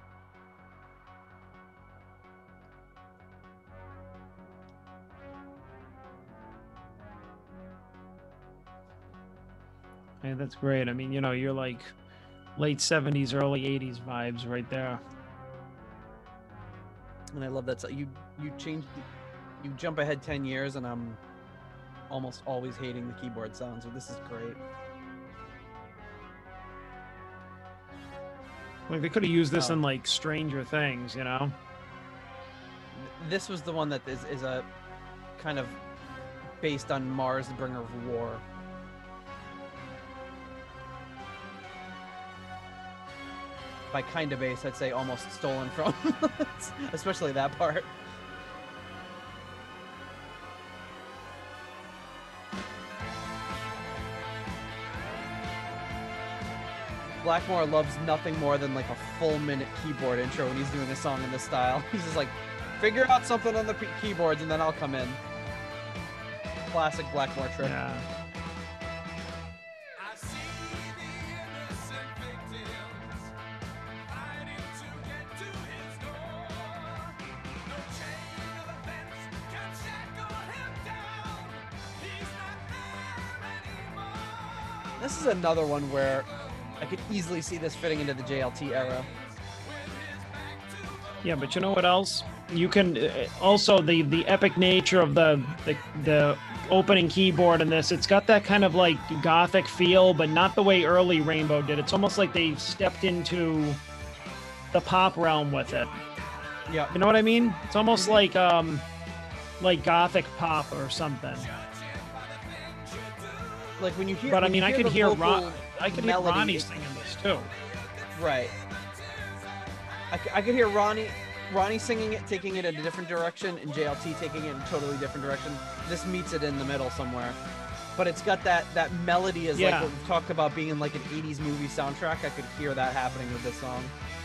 Hey, that's great. I mean, you know, you're like late seventies, early eighties vibes right there. And I love that. So you you change the, you jump ahead ten years, and I'm almost always hating the keyboard sound. So this is great. Like they could have used this Oh. in like Stranger Things, you know? This was the one that is, is a kind of based on Mars, the Bringer of War. By kind of bass, I'd say almost stolen from, especially that part. Blackmore loves nothing more than like a full minute keyboard intro when he's doing a song in this style. He's just like, figure out something on the keyboards and then I'll come in. Classic Blackmore trick. Yeah. This is another one where I could easily see this fitting into the J L T era. Yeah, but you know what else? You can uh, also the the epic nature of the, the the opening keyboard in this. It's got that kind of like gothic feel, but not the way early Rainbow did. It's almost like they stepped into the pop realm with it. Yeah, you know what I mean? It's almost mm-hmm. like um like gothic pop or something. Like when you hear, but I mean, I could hear Ron, I could melody, hear Ronnie singing this too. Right. I, I could hear Ronnie, Ronnie singing it, taking it in a different direction, and J L T taking it in a totally different direction. This meets it in the middle somewhere. But it's got that that melody as yeah. like what we've talked about being in like an eighties movie soundtrack. I could hear that happening with this song.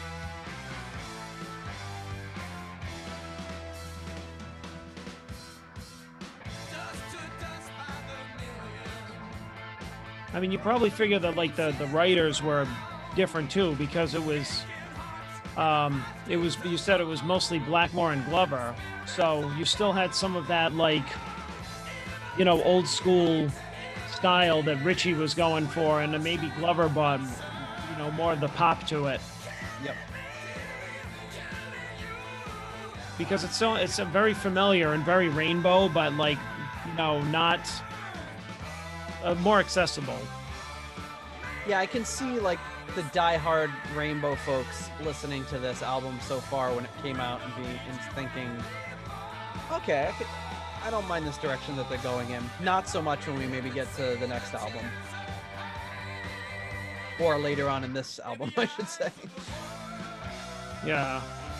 I mean, you probably figure that like the, the writers were different too, because it was, um, it was, you said it was mostly Blackmore and Glover. So you still had some of that like, you know, old school style that Ritchie was going for, and then maybe Glover brought, you know, more of the pop to it. Yep. Because it's so, it's a very familiar and very Rainbow, but like, you know, not... Uh, more accessible. Yeah, I can see like the die-hard Rainbow folks listening to this album so far when it came out and being and thinking, okay, I, could, I don't mind this direction that they're going in. Not so much when we maybe get to the next album, or later on in this album, I should say. Yeah.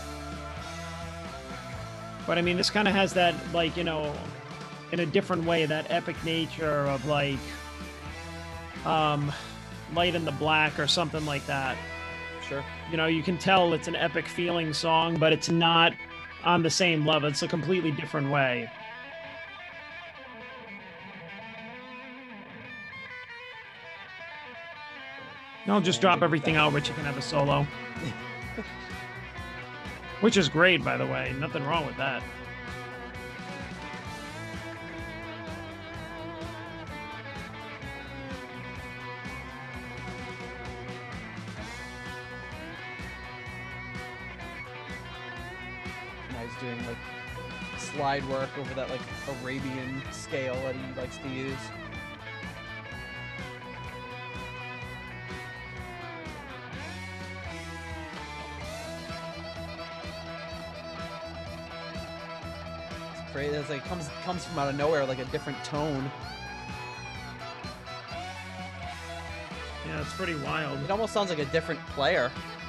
But I mean, this kind of has that, like, you know, in a different way, that epic nature of like um, Light in the Black or something like that. Sure. You know, you can tell it's an epic feeling song, but it's not on the same level. It's a completely different way. I'll just drop everything out, Richie can have a solo. Which is great, by the way. Nothing wrong with that. Now he's doing like slide work over that like Arabian scale that he likes to use. Crazy. It's like comes comes from out of nowhere, like a different tone. Yeah, it's pretty wild. It almost sounds like a different player.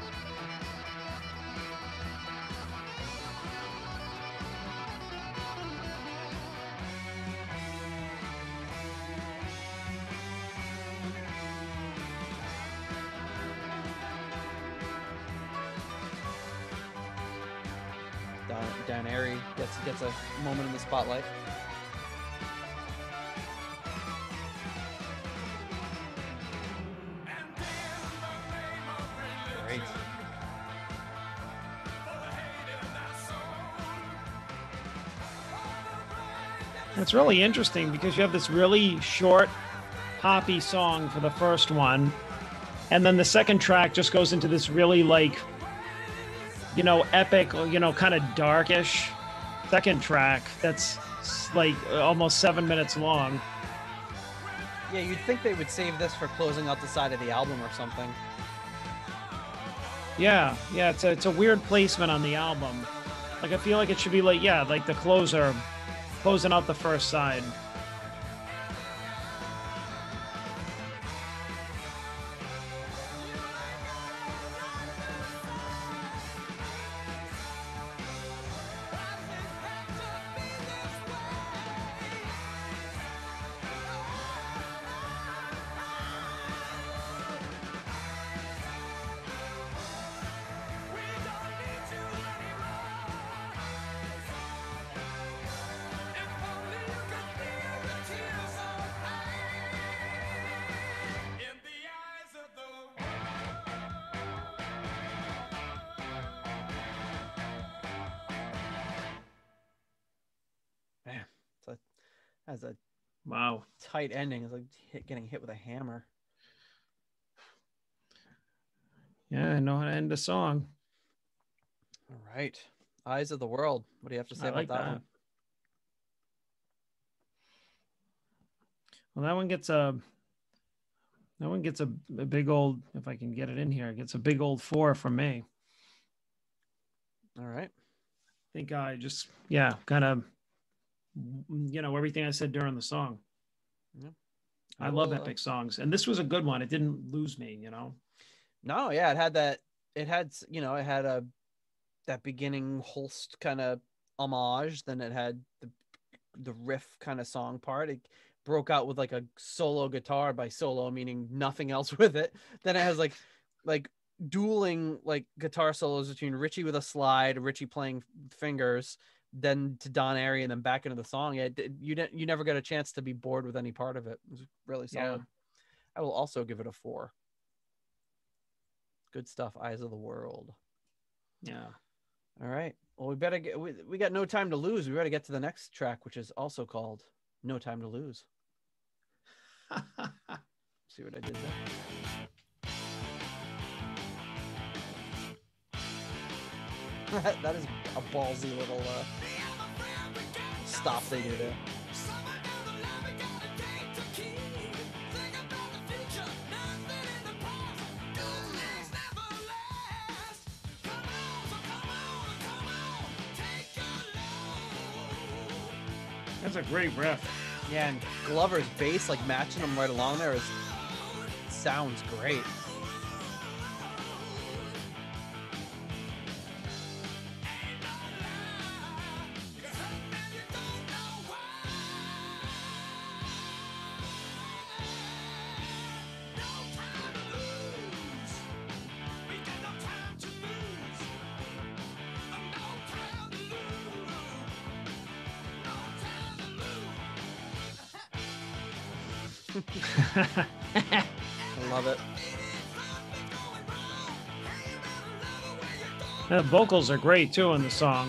Dan Airey gets gets a moment in the spotlight. Great. It's really interesting because you have this really short, poppy song for the first one, and then the second track just goes into this really like, you know, epic, you know, kind of darkish second track that's like almost seven minutes long. Yeah, you'd think they would save this for closing out the side of the album or something. Yeah, yeah, it's a, it's a weird placement on the album. Like, I feel like it should be like, yeah, like the closer, closing out the first side. Has a wow tight ending. It's like hit, getting hit with a hammer. Yeah, I know how to end a song. All right, Eyes of the World. What do you have to say I about like that, that one? Well, that one gets a that one gets a, a big old, if I can get it in here, it gets a big old four from me. All right. I think I just yeah, kind of, you know, everything I said during the song. Yeah. I, I will, love epic uh, songs, and this was a good one. It didn't lose me, you know. No, yeah, it had that. It had, you know, it had a that beginning Holst kind of homage. Then it had the the riff kind of song part. It broke out with like a solo guitar, by solo meaning nothing else with it. Then it has like like dueling like guitar solos between Ritchie with a slide, Ritchie playing fingers, then to Don Airey, and then back into the song. It, it, you didn't you never got a chance to be bored with any part of it. It was really solid. Yeah. I will also give it a four. Good stuff. Eyes of the World. Yeah. All right. Well, we better get. We, we got No Time to Lose. We better get to the next track, which is also called No Time to Lose. See what I did there? That is a ballsy little uh, stop they do there. That's a great riff. Yeah, and Glover's bass, like matching them right along there, is sounds great. I love it. The vocals are great too in the song.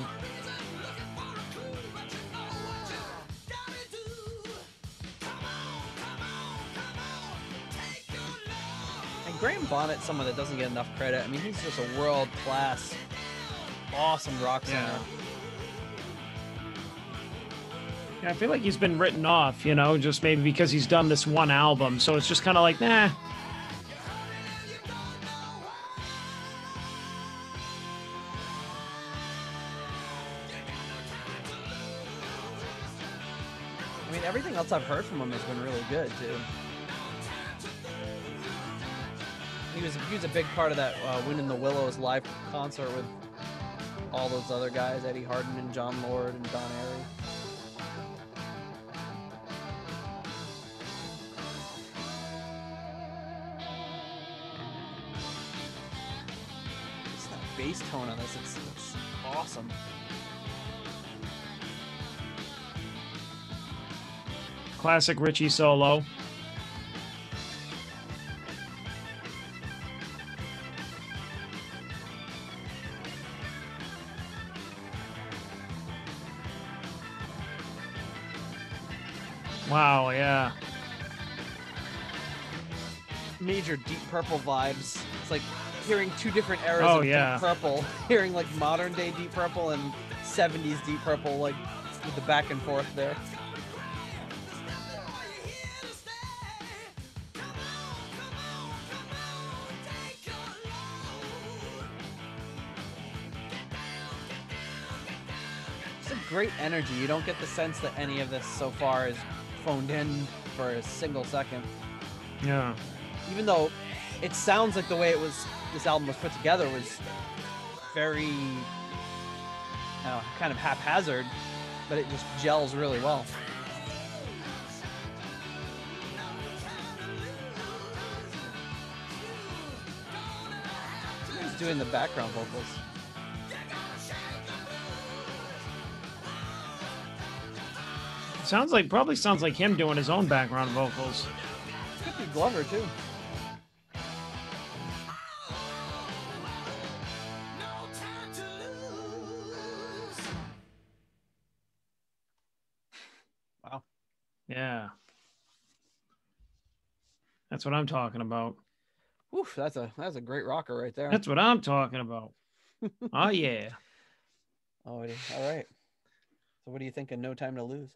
And Graham Bonnet's someone that doesn't get enough credit. I mean, he's just a world-class, awesome rock singer. Yeah. Yeah, I feel like he's been written off, you know, just maybe because he's done this one album. So it's just kind of like, nah. I mean, everything else I've heard from him has been really good, too. He was, he was a big part of that uh, Wind in the Willows live concert with all those other guys, Eddie Harden and John Lord and Don Airey. Just that bass tone on this, it's, it's awesome. Classic Ritchie solo. Wow, yeah. Major Deep Purple vibes. It's like hearing two different eras Oh, of yeah. Deep Purple. Hearing like modern day Deep Purple and seventies Deep Purple, like with the back and forth there. It's a great energy. You don't get the sense that any of this so far is phoned in for a single second. Yeah. Even though it sounds like the way it was, this album was put together was very, uh, kind of haphazard, but it just gels really well. Who's doing the background vocals? Sounds like, probably sounds like him doing his own background vocals. Could be Glover too. Wow. Yeah. That's what I'm talking about. Oof, that's a that's a great rocker right there. That's what I'm talking about. Oh, yeah. Oh, it is. All right. So what do you think of No Time to Lose?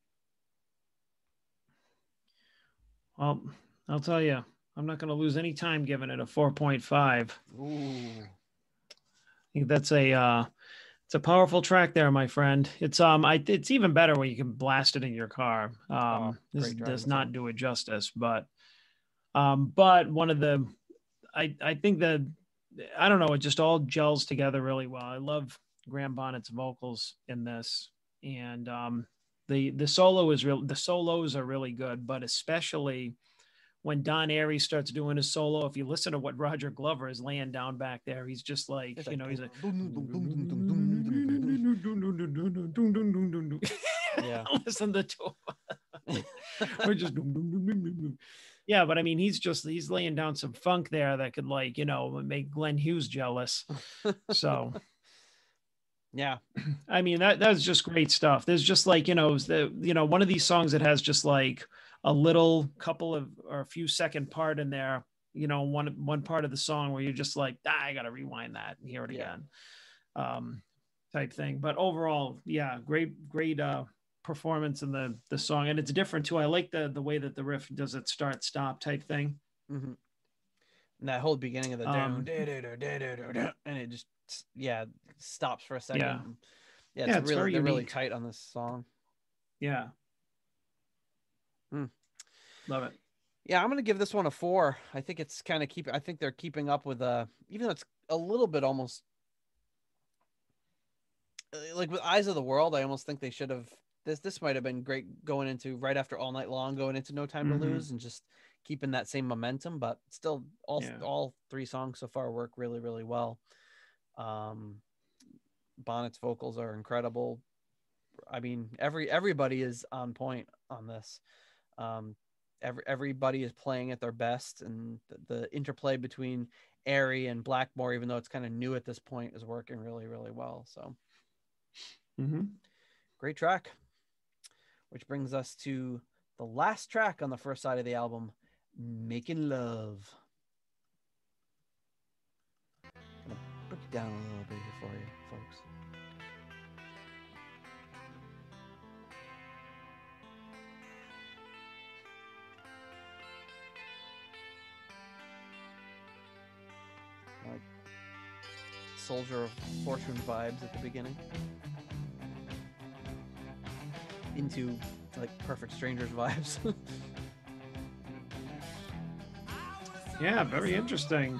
Well, I'll tell you, I'm not going to lose any time giving it a four point five. Ooh. I think that's a uh, it's a powerful track there, my friend. It's um, I it's even better when you can blast it in your car. Um, Oh, this great does driving not song. do it justice, but um, but one of the, I I think that I don't know, it just all gels together really well. I love Graham Bonnet's vocals in this, and um, the the solo is real. The solos are really good, but especially when Don Airey starts doing his solo, if you listen to what Roger Glover is laying down back there, he's just like, It's you like know, he's like, yeah. listen to him. Or just, yeah, but I mean, he's just, he's laying down some funk there that could, like, you know, make Glenn Hughes jealous. So, yeah. I mean, that that's just great stuff. There's just like, you know, the, you know, one of these songs that has just like a little couple of or a few second part in there, you know, one one part of the song where you're just like, ah, I gotta rewind that and hear it Yeah. again, um, type thing. But overall, yeah, great, great uh, performance in the the song, and it's different too. I like the the way that the riff does it start stop type thing. Mm-hmm. And that whole beginning of the Um, down, and it just yeah stops for a second. Yeah, Yeah, it's, yeah, it's really very they're really unique. tight on this song. Yeah, Mm. love it. Yeah, I'm gonna give this one a four. I think it's kind of keep. I think they're keeping up with uh, even though it's a little bit almost like with Eyes of the World. I almost think they should have this. This might have been great going into right after All Night Long, going into No Time Mhm. to Lose, and just keeping that same momentum. But still, all Yeah. all three songs so far work really really well. Um, Bonnet's vocals are incredible. I mean, every everybody is on point on this. Um, every everybody is playing at their best, and the, the interplay between Airey and Blackmore, even though it's kind of new at this point, is working really, really well. So Mm-hmm. great track. Which brings us to the last track on the first side of the album, Making Love. I'm gonna break it down a little bit here for you, folks. Like Soldier of Fortune vibes at the beginning. Into like Perfect Strangers vibes. Yeah, very interesting.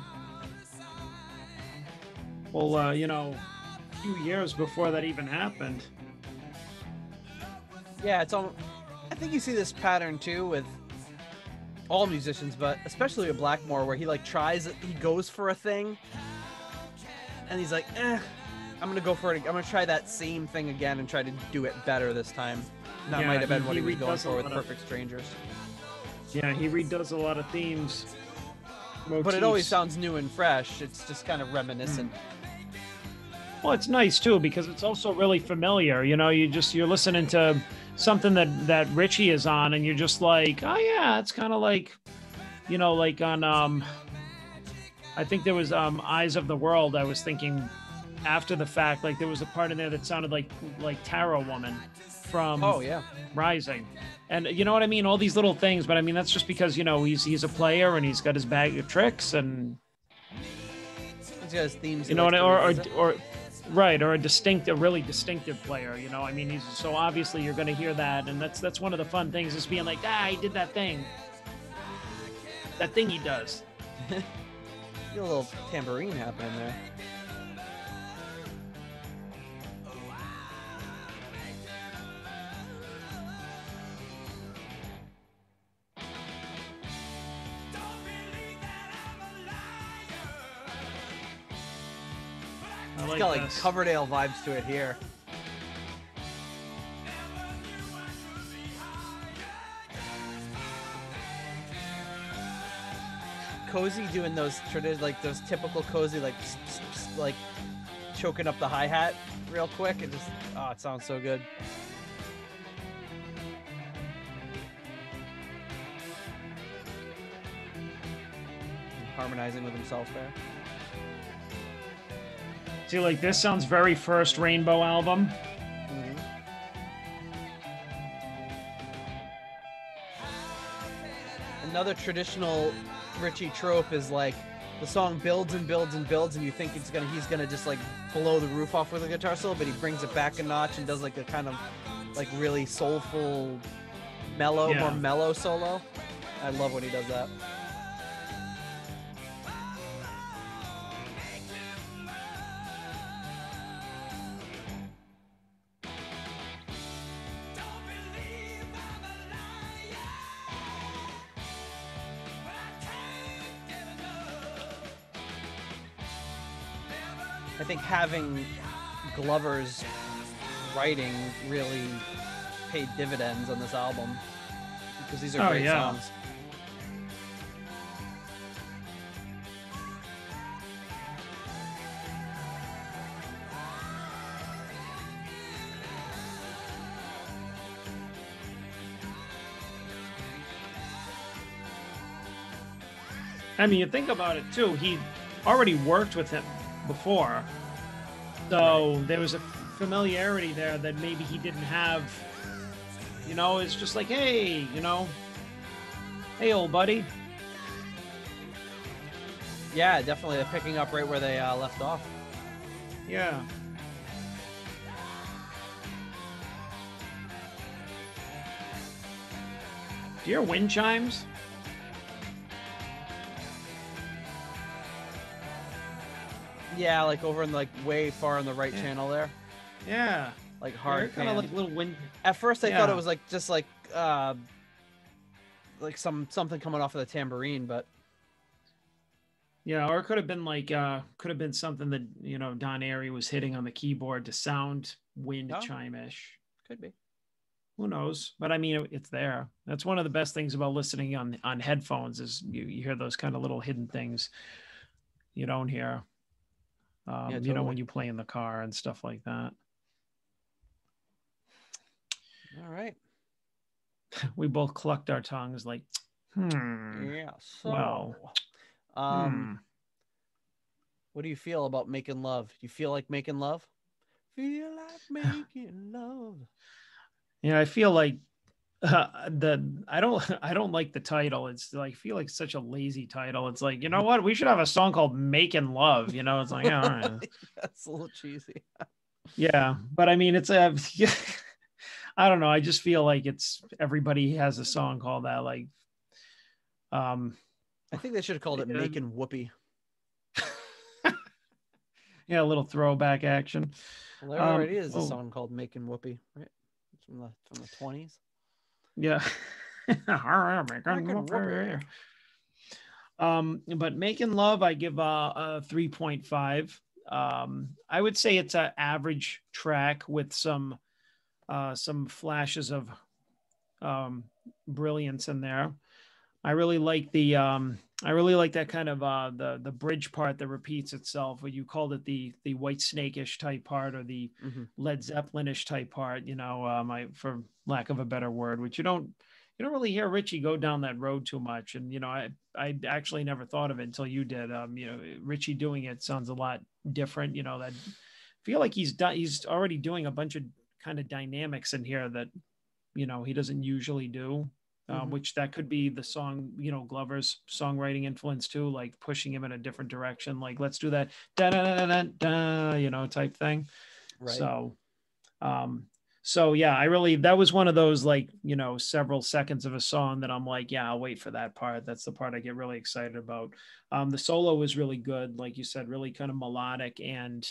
Well, uh, you know, a few years before that even happened. Yeah, it's all. I think you see this pattern too with all musicians, but especially with Blackmore, where he like tries, he goes for a thing, and he's like, eh, I'm gonna go for it. I'm gonna try that same thing again and try to do it better this time. That Yeah, might have been he- what he, he was going redoes a for with lot of- Perfect Strangers. Yeah, he redoes a lot of themes. But it always motifs. sounds new and fresh. It's just kind of reminiscent. Well, it's nice too because it's also really familiar. You know, you just you're listening to something that that Ritchie is on, and you're just like, oh yeah, it's kind of like, you know, like on um, I think there was um Eyes of the World. I was thinking after the fact, like there was a part in there that sounded like like Tarot Woman from Oh yeah, Rising. And you know what I mean? All these little things, but I mean that's just because you know he's he's a player and he's got his bag of tricks, and he's got his themes. you know what? I- Or or, or right, or a distinct, a really distinctive player. You know, I mean, he's so obviously you're going to hear that, and that's that's one of the fun things is being like, ah, he did that thing, that thing he does. Get a little tambourine happening there. I It's like got like this. Coverdale vibes to it here. Cozy doing those tradi- like those typical Cozy like pss, pss, pss, like choking up the hi-hat real quick. It just oh, it sounds so good. Harmonizing with himself there. See, like this sounds very first Rainbow album. Mhm. Another traditional Ritchie trope is like the song builds and builds and builds, and you think it's gonna he's gonna just like blow the roof off with a guitar solo, but he brings it back a notch and does like a kind of like really soulful, mellow, Yeah. more mellow solo. I love when he does that. I think having Glover's writing really paid dividends on this album because these are Oh, great yeah. songs. I mean, you think about it too. He already worked with him before, so there was a familiarity there that maybe he didn't have. You know, it's just like, hey, you know, hey, old buddy. Yeah, definitely. They're picking up right where they uh, left off. Yeah. Do you hear wind chimes? Yeah, like over in like way far on the right Yeah. channel there, Yeah. like They're hard kind of pan. like little wind. At first, I thought Yeah. it was like just like uh, like some something coming off of the tambourine, but Yeah, or it could have been like uh could have been something that, you know, Don Airey was hitting on the keyboard to sound wind Oh. chime-ish. could be. who knows? But I mean, it's there. That's one of the best things about listening on on headphones is you, you hear those kind of little hidden things you don't hear. Yeah, Um, you know, totally. when you play in the car and stuff like that. All right. We both clucked our tongues like, hmm. Yeah. Well, So, um, hmm. what do you feel about making love? You feel like making love? Feel like making love. Yeah, I feel like uh, the I don't I don't like the title. It's like I feel like such a lazy title. It's like, you know what? We should have a song called Making Love. You know, it's like, yeah, all right. That's a little cheesy. Yeah, but I mean, it's a I don't know. I just feel like it's everybody has a song called that. Like, um, I think they should have called it yeah, Making Whoopee. yeah, a little throwback action. Well, there Um, already is a oh, song called Making Whoopee, right? It's from the from the twenties. yeah. Making Whoopee. Um, but Making Love, I give a, a three point five. Um, I would say it's an average track with some uh, some flashes of um, brilliance in there. I really like the um, I really like that kind of uh, the the bridge part that repeats itself. What you called it the the White Snake-ish type part or the Mm-hmm. Led Zeppelin-ish type part. You know, um, I for lack of a better word, which you don't you don't really hear Ritchie go down that road too much. And you know, I I actually never thought of it until you did. Um, you know, Ritchie doing it sounds a lot different. You know, that feel like he's done. He's already doing a bunch of kind of dynamics in here that you know he doesn't usually do. Uh, Mm-hmm. which that could be the song, you know, Glover's songwriting influence too, like pushing him in a different direction. Like, let's do that, da da da da da, you know, type thing. Right. So, um, so yeah, I really that was one of those like you know several seconds of a song that I'm like, yeah, I'll wait for that part. That's the part I get really excited about. Um, the solo was really good, like you said, really kind of melodic and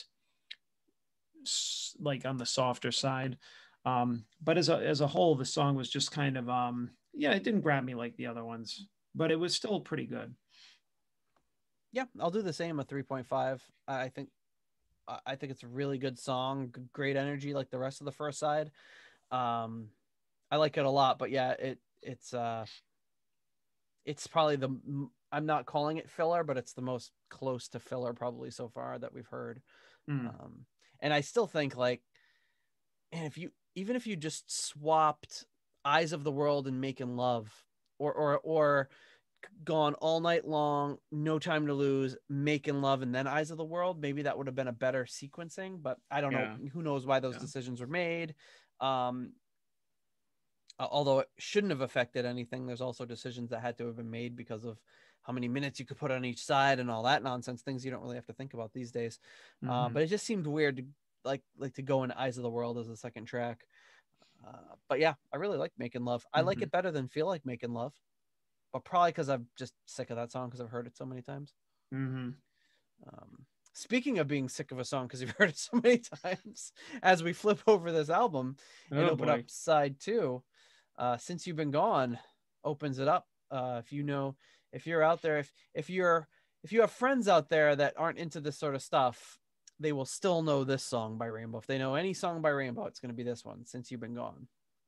like on the softer side. Um, but as a as a whole, the song was just kind of um, yeah, it didn't grab me like the other ones, but it was still pretty good. Yeah, I'll do the same. A three point five. I think I think it's a really good song. Great energy, like the rest of the first side. Um, I like it a lot. But yeah, it it's uh, it's probably the I'm not calling it filler, but it's the most close to filler probably so far that we've heard. Mm. Um, and I still think like, and if you even if you just swapped Eyes of the World and Making Love, or or or gone all night long, No Time to Lose, Making Love, and then Eyes of the World, maybe that would have been a better sequencing. But I don't know. Yeah, Who knows why those yeah. decisions were made? Um, although it shouldn't have affected anything, there's also decisions that had to have been made because of how many minutes you could put on each side and all that nonsense, things you don't really have to think about these days. Mm-hmm. Uh, but it just seemed weird to like like to go in Eyes of the World as a second track. Uh, but yeah, I really like Making Love. I Mm-hmm. like it better than Feel Like Making Love, but probably because I'm just sick of that song because I've heard it so many times. Mm-hmm. Um, speaking of being sick of a song because you've heard it so many times, as we flip over this album and Oh open boy. up side two, uh, Since You've Been Gone opens it up. Uh, if you know, if you're out there, if if you're if you have friends out there that aren't into this sort of stuff, they will still know this song by Rainbow. If they know any song by Rainbow, it's going to be this one, Since You've Been Gone.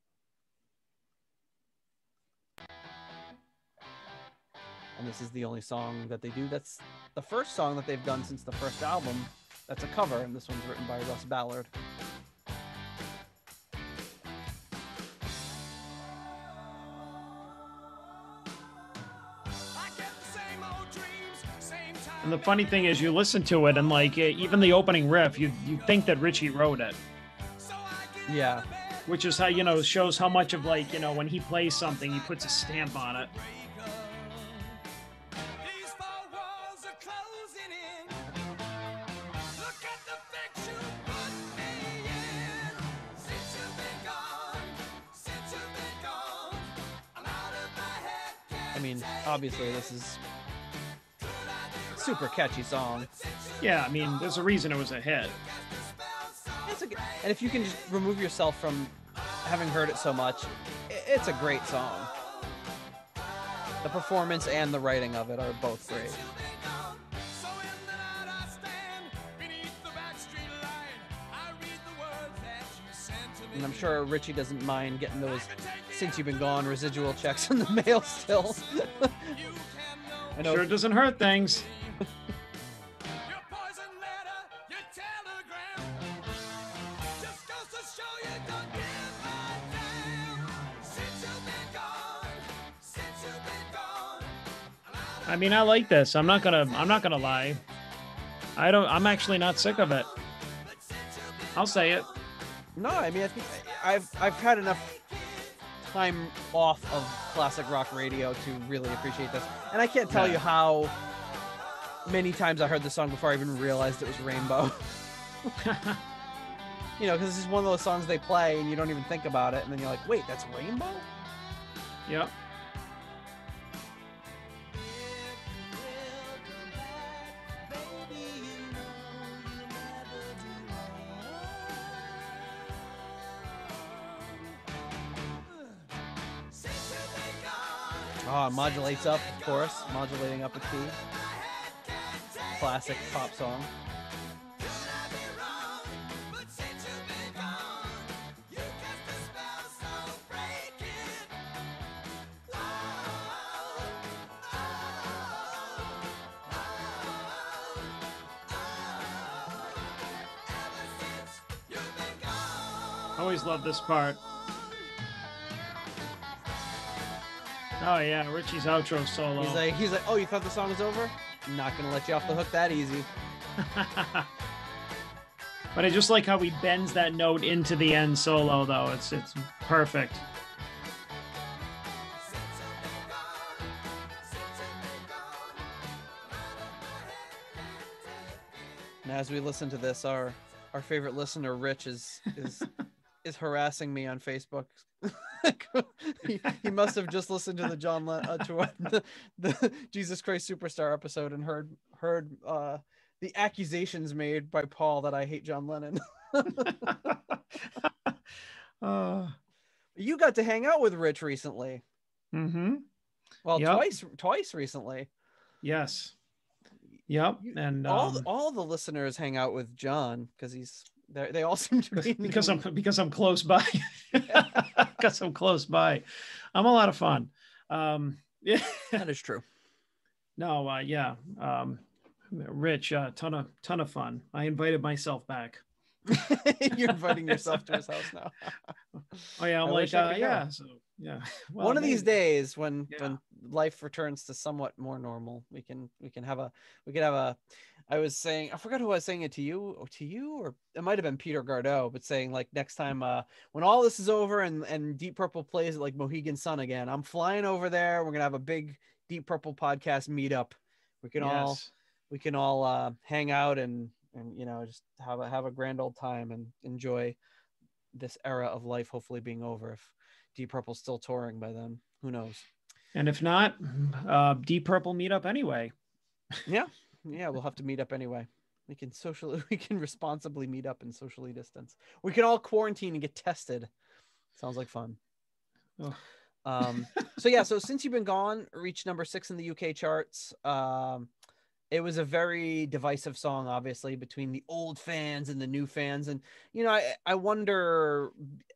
And this is the only song that they do. That's the first song that they've done since the first album. That's a cover, and this one's written by Russ Ballard. And the funny thing is, you listen to it, and like even the opening riff, you you think that Ritchie wrote it. Yeah. Which is how you know shows how much of like you know when he plays something, he puts a stamp on it. I mean, obviously, this is a super catchy song. Yeah, I mean, there's a reason it was a hit. It's a, and if you can just remove yourself from having heard it so much, it's a great song. The performance and the writing of it are both great. And I'm sure Richie doesn't mind getting those Since You've Been Gone residual checks in the mail still. I know. Sure doesn't hurt things. I mean, I like this. I'm not gonna. I'm not gonna lie. I don't. I'm actually not sick of it. I'll say it. No, I mean, I think I've I've had enough time off of classic rock radio to really appreciate this, and I can't tell yeah. you how many times I heard the song before I even realized it was Rainbow. You know, because this is one of those songs they play and you don't even think about it, and then you're like, wait, that's Rainbow? Yep. Oh, modulates up, of course, modulating up a key. Classic pop song. I always love this part. Oh yeah, Richie's outro solo. He's like, he's like, oh, you thought the song was over? I'm not gonna let you off the hook that easy. But I just like how he bends that note into the end solo, though. It's it's perfect. Now, as we listen to this, our our favorite listener, Rich, is is is harassing me on Facebook. he, he must have just listened to the John Lennon uh, to the, the Jesus Christ Superstar episode and heard heard uh, the accusations made by Paul that I hate John Lennon. uh, you got to hang out with Rich recently. Mm-hmm. Well, yep. twice twice recently. Yes. Yep. And all um, the, all the listeners hang out with John because he's they they all seem to be because I'm because I'm close by. Because I'm close by. I'm a lot of fun. Um, yeah, that is true. No, uh, yeah, um, Rich, uh, ton of ton of fun. I invited myself back. You're inviting yourself to his house now. Oh yeah, I'm I like uh, yeah, so yeah. Well, one of maybe. these days when yeah. when life returns to somewhat more normal, we can we can have a we can have a. I was saying, I forgot who I was saying it to you or to you, or it might have been Peter Gardeau, but saying like next time uh, when all this is over and, and Deep Purple plays at like Mohegan Sun again, I'm flying over there. We're going to have a big Deep Purple podcast meetup. We can yes. all, we can all uh, hang out and, and, you know, just have a, have a grand old time and enjoy this era of life, hopefully being over. If Deep Purple's still touring by then, who knows? And if not, uh, Deep Purple meetup anyway. Yeah. Yeah, we'll have to meet up anyway. We can socially, we can responsibly meet up and socially distance. We can all quarantine and get tested. Sounds like fun. Oh. Um, so yeah, so Since You've Been Gone reached number six in the U K charts. Um, it was a very divisive song, obviously, between the old fans and the new fans. And, you know, I, I wonder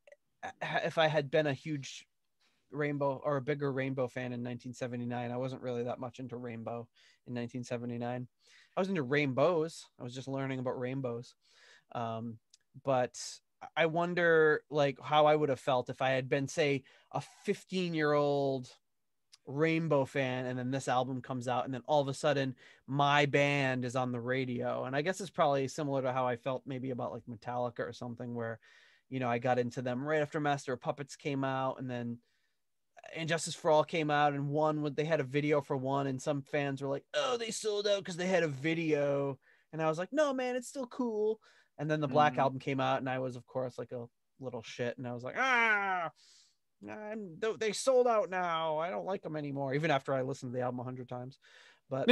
if I had been a huge Rainbow or a bigger Rainbow fan in nineteen seventy-nine. I wasn't really that much into Rainbow in nineteen seventy-nine. I was into rainbows. I was just learning about rainbows. Um, but I wonder like how I would have felt if I had been, say, a fifteen year old Rainbow fan, and then this album comes out and then all of a sudden my band is on the radio. And I guess it's probably similar to how I felt maybe about like Metallica or something, where, you know, I got into them right after Master of Puppets came out, and then Injustice for All came out, and one would they had a video for one, and some fans were like, oh, they sold out because they had a video. And I was like, no man, it's still cool. And then the Black mm-hmm. album came out, and I was of course like a little shit, and I was like, ah I'm, they sold out now, I don't like them anymore, even after I listened to the album a hundred times. But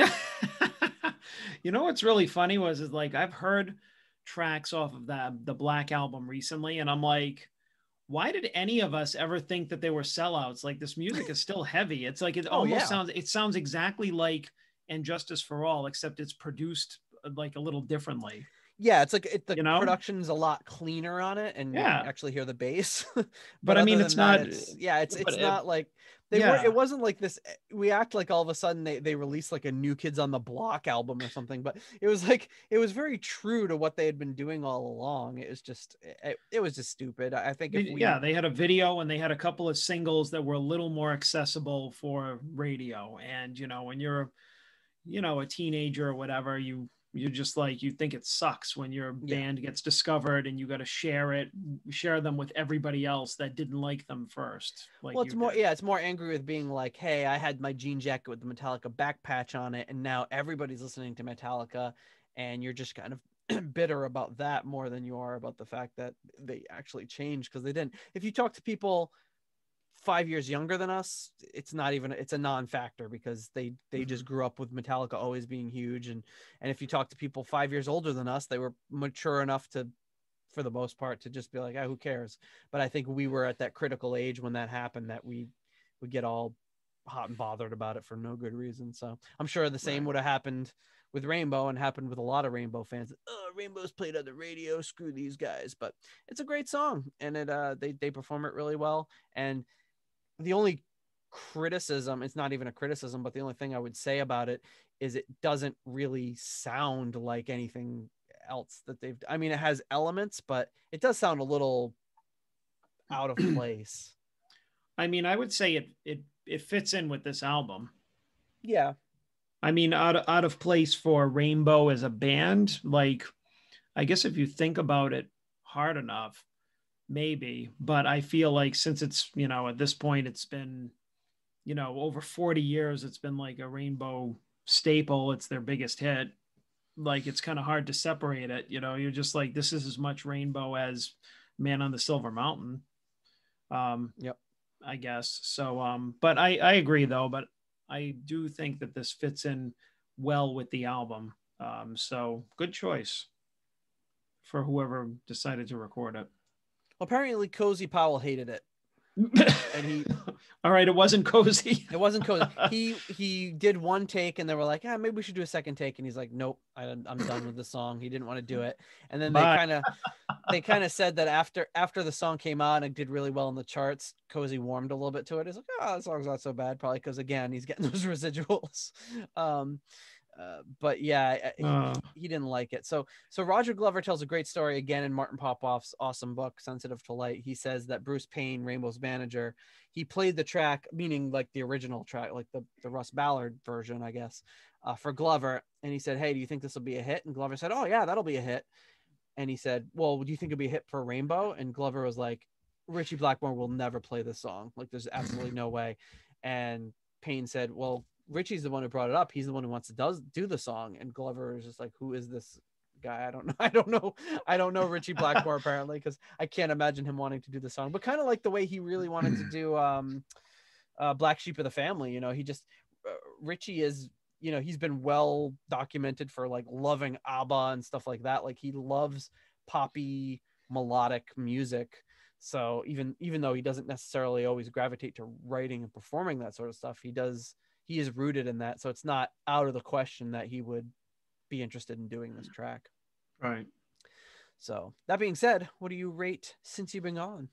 you know what's really funny was is like I've heard tracks off of that the Black album recently, and I'm like, why did any of us ever think that they were sellouts? Like this music is still heavy. It's like, it oh, almost yeah. sounds, it sounds exactly like Injustice for All, except it's produced like a little differently. Yeah, it's like it, the you know? production's a lot cleaner on it, and you can Yeah. actually hear the bass. But But I other mean, than it's that, not, it's yeah, it's but it's it, not like they were. yeah. It wasn't like this. We act like all of a sudden they they released like a New Kids on the Block album or something, but it was like it was very true to what they had been doing all along. It was just it, it was just stupid. I think if Yeah, we they had a video and they had a couple of singles that were a little more accessible for radio. And, you know, when you're, you know, a teenager or whatever, you, you're just like, you think it sucks when your yeah. band gets discovered and you got to share it, share them with everybody else that didn't like them first. Like Well, it's you more, did. yeah, it's more angry with being like, hey, I had my jean jacket with the Metallica back patch on it, and now everybody's listening to Metallica, and you're just kind of bitter about that more than you are about the fact that they actually changed because they didn't. If you talk to people five years younger than us, it's not even, it's a non-factor because they they Mhm. just grew up with Metallica always being huge, and and if you talk to people five years older than us, they were mature enough to, for the most part, to just be like, oh, who cares? But I think we were at that critical age when that happened that we would get all hot and bothered about it for no good reason. So I'm sure the same Right. would have happened with Rainbow and happened with a lot of Rainbow fans. Oh, Rainbow's played on the radio, screw these guys. But it's a great song, and it uh they they perform it really well. And the only criticism, it's not even a criticism, but the only thing I would say about it is it doesn't really sound like anything else that they've, I mean, it has elements, but it does sound a little out of place. I mean, I would say it, it, it fits in with this album. Yeah. I mean, out of, out of place for Rainbow as a band. Like, I guess if you think about it hard enough, maybe. But I feel like since it's, you know, at this point, it's been, you know, over forty years, it's been like a Rainbow staple. It's their biggest hit. Like, it's kind of hard to separate it. You know, you're just like, this is as much Rainbow as Man on the Silver Mountain. Um, Yep. I guess. So, um, but I, I agree though, but I do think that this fits in well with the album. Um, so good choice for whoever decided to record it. Apparently Cozy Powell hated it. And he, all right, it wasn't cozy. it wasn't cozy. He he did one take, and they were like, "Yeah, maybe we should do a second take." And he's like, "Nope, I, I'm done with the song." He didn't want to do it. And then they Bye. kind of they kind of said that after after the song came out and it did really well in the charts, Cozy warmed a little bit to it. He's like, "Oh, the song's not so bad," probably because again he's getting those residuals. Um, uh, but yeah, he, Uh, he didn't like it. So so Roger Glover tells a great story again in Martin Popoff's awesome book, Sensitive to Light. He says that Bruce Payne, Rainbow's manager, he played the track, meaning like the original track, like the, the Russ Ballard version, I guess, uh, for Glover. And he said, "Hey, do you think this will be a hit?" And Glover said, "Oh yeah, that'll be a hit." And he said, "Well, do you think it'll be a hit for Rainbow?" And Glover was like, "Ritchie Blackmore will never play this song. Like, there's absolutely no way." And Payne said, "Well, Ritchie's the one who brought it up. He's the one who wants to does do the song." And Glover is just like, "Who is this guy? I don't know. I don't know. I don't know Ritchie Blackmore apparently, because I can't imagine him wanting to do the song." But kind of like the way he really wanted to do um, uh, Black Sheep of the Family. You know, he just uh, Ritchie is, you know, he's been well documented for like loving ABBA and stuff like that. Like he loves poppy melodic music. So even even though he doesn't necessarily always gravitate to writing and performing that sort of stuff, he does he is rooted in that. So it's not out of the question that he would be interested in doing this track. right. So that being said, what do you rate Since You've Been Gone?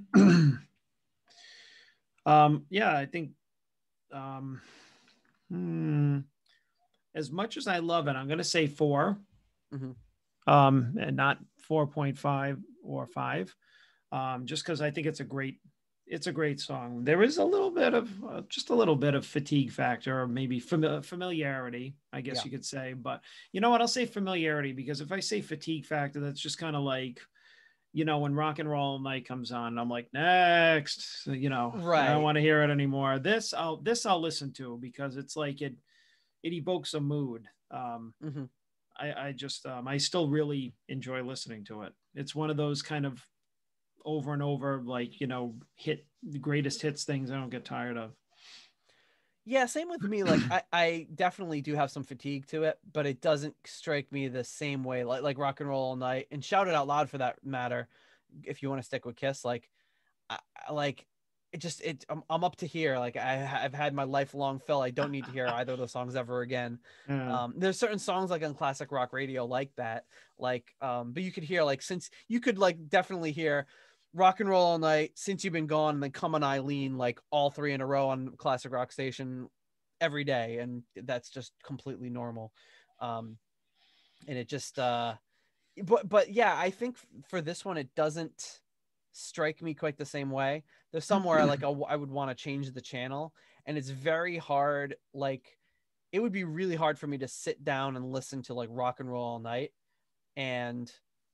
um, yeah, I think um, hmm, as much as I love it, I'm going to say four, Mm-hmm. um, and not four point five or five, um, just because I think it's a great, it's a great song. There is a little bit of uh, just a little bit of fatigue factor, or maybe fami- familiarity, I guess Yeah. you could say. But you know what? I'll say familiarity, because if I say fatigue factor, that's just kind of like, you know, when Rock and Roll Night comes on, I'm like, next, you know, I don't Right. want to hear it anymore. This I'll this I'll listen to, because it's like it it evokes a mood. Um, Mm-hmm. I, I just um, I still really enjoy listening to it. It's one of those kind of over and over, like, you know, hit the greatest hits things I don't get tired of. Yeah, same with me. Like I, I definitely do have some fatigue to it, but it doesn't strike me the same way like like Rock and Roll All Night and Shout It Out Loud for that matter. If you want to stick with Kiss, like I, like it just it I'm, I'm up to here. Like I, I've had my lifelong fill. I don't need to hear either of those songs ever again. Yeah. Um, there's certain songs like on classic rock radio like that, like um, but you could hear like since you could like definitely hear rock and roll all night, since you've been gone, and then come on Eileen, like all three in a row on classic rock station every day, and that's just completely normal. Um, and it just uh, but but yeah, I think for this one it doesn't strike me quite the same way. There's somewhere like a, I would want to change the channel, and it's very hard. Like it would be really hard for me to sit down and listen to like rock and roll all night and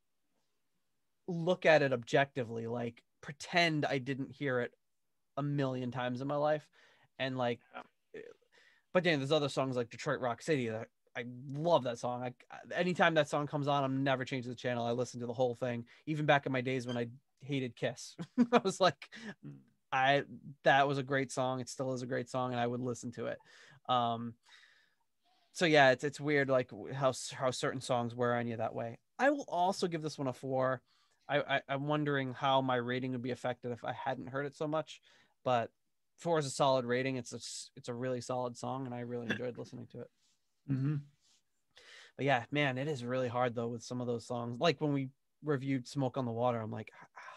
look at it objectively, like pretend I didn't hear it a million times in my life. And like, but then there's other songs like Detroit Rock City that I love that song. I, anytime that song comes on, I'm never changing the channel. I listen to the whole thing. Even back in my days when I hated Kiss, I was like, I, that was a great song. It still is a great song. And I would listen to it. Um, so yeah, it's, it's weird. Like how, how certain songs were on you that way. I will also give this one a four. I, I I'm wondering how my rating would be affected if I hadn't heard it so much, but four is a solid rating. It's a, it's a really solid song, and I really enjoyed listening to it. Mm-hmm. But yeah, man, it is really hard though with some of those songs. Like when we reviewed "Smoke on the Water," I'm like,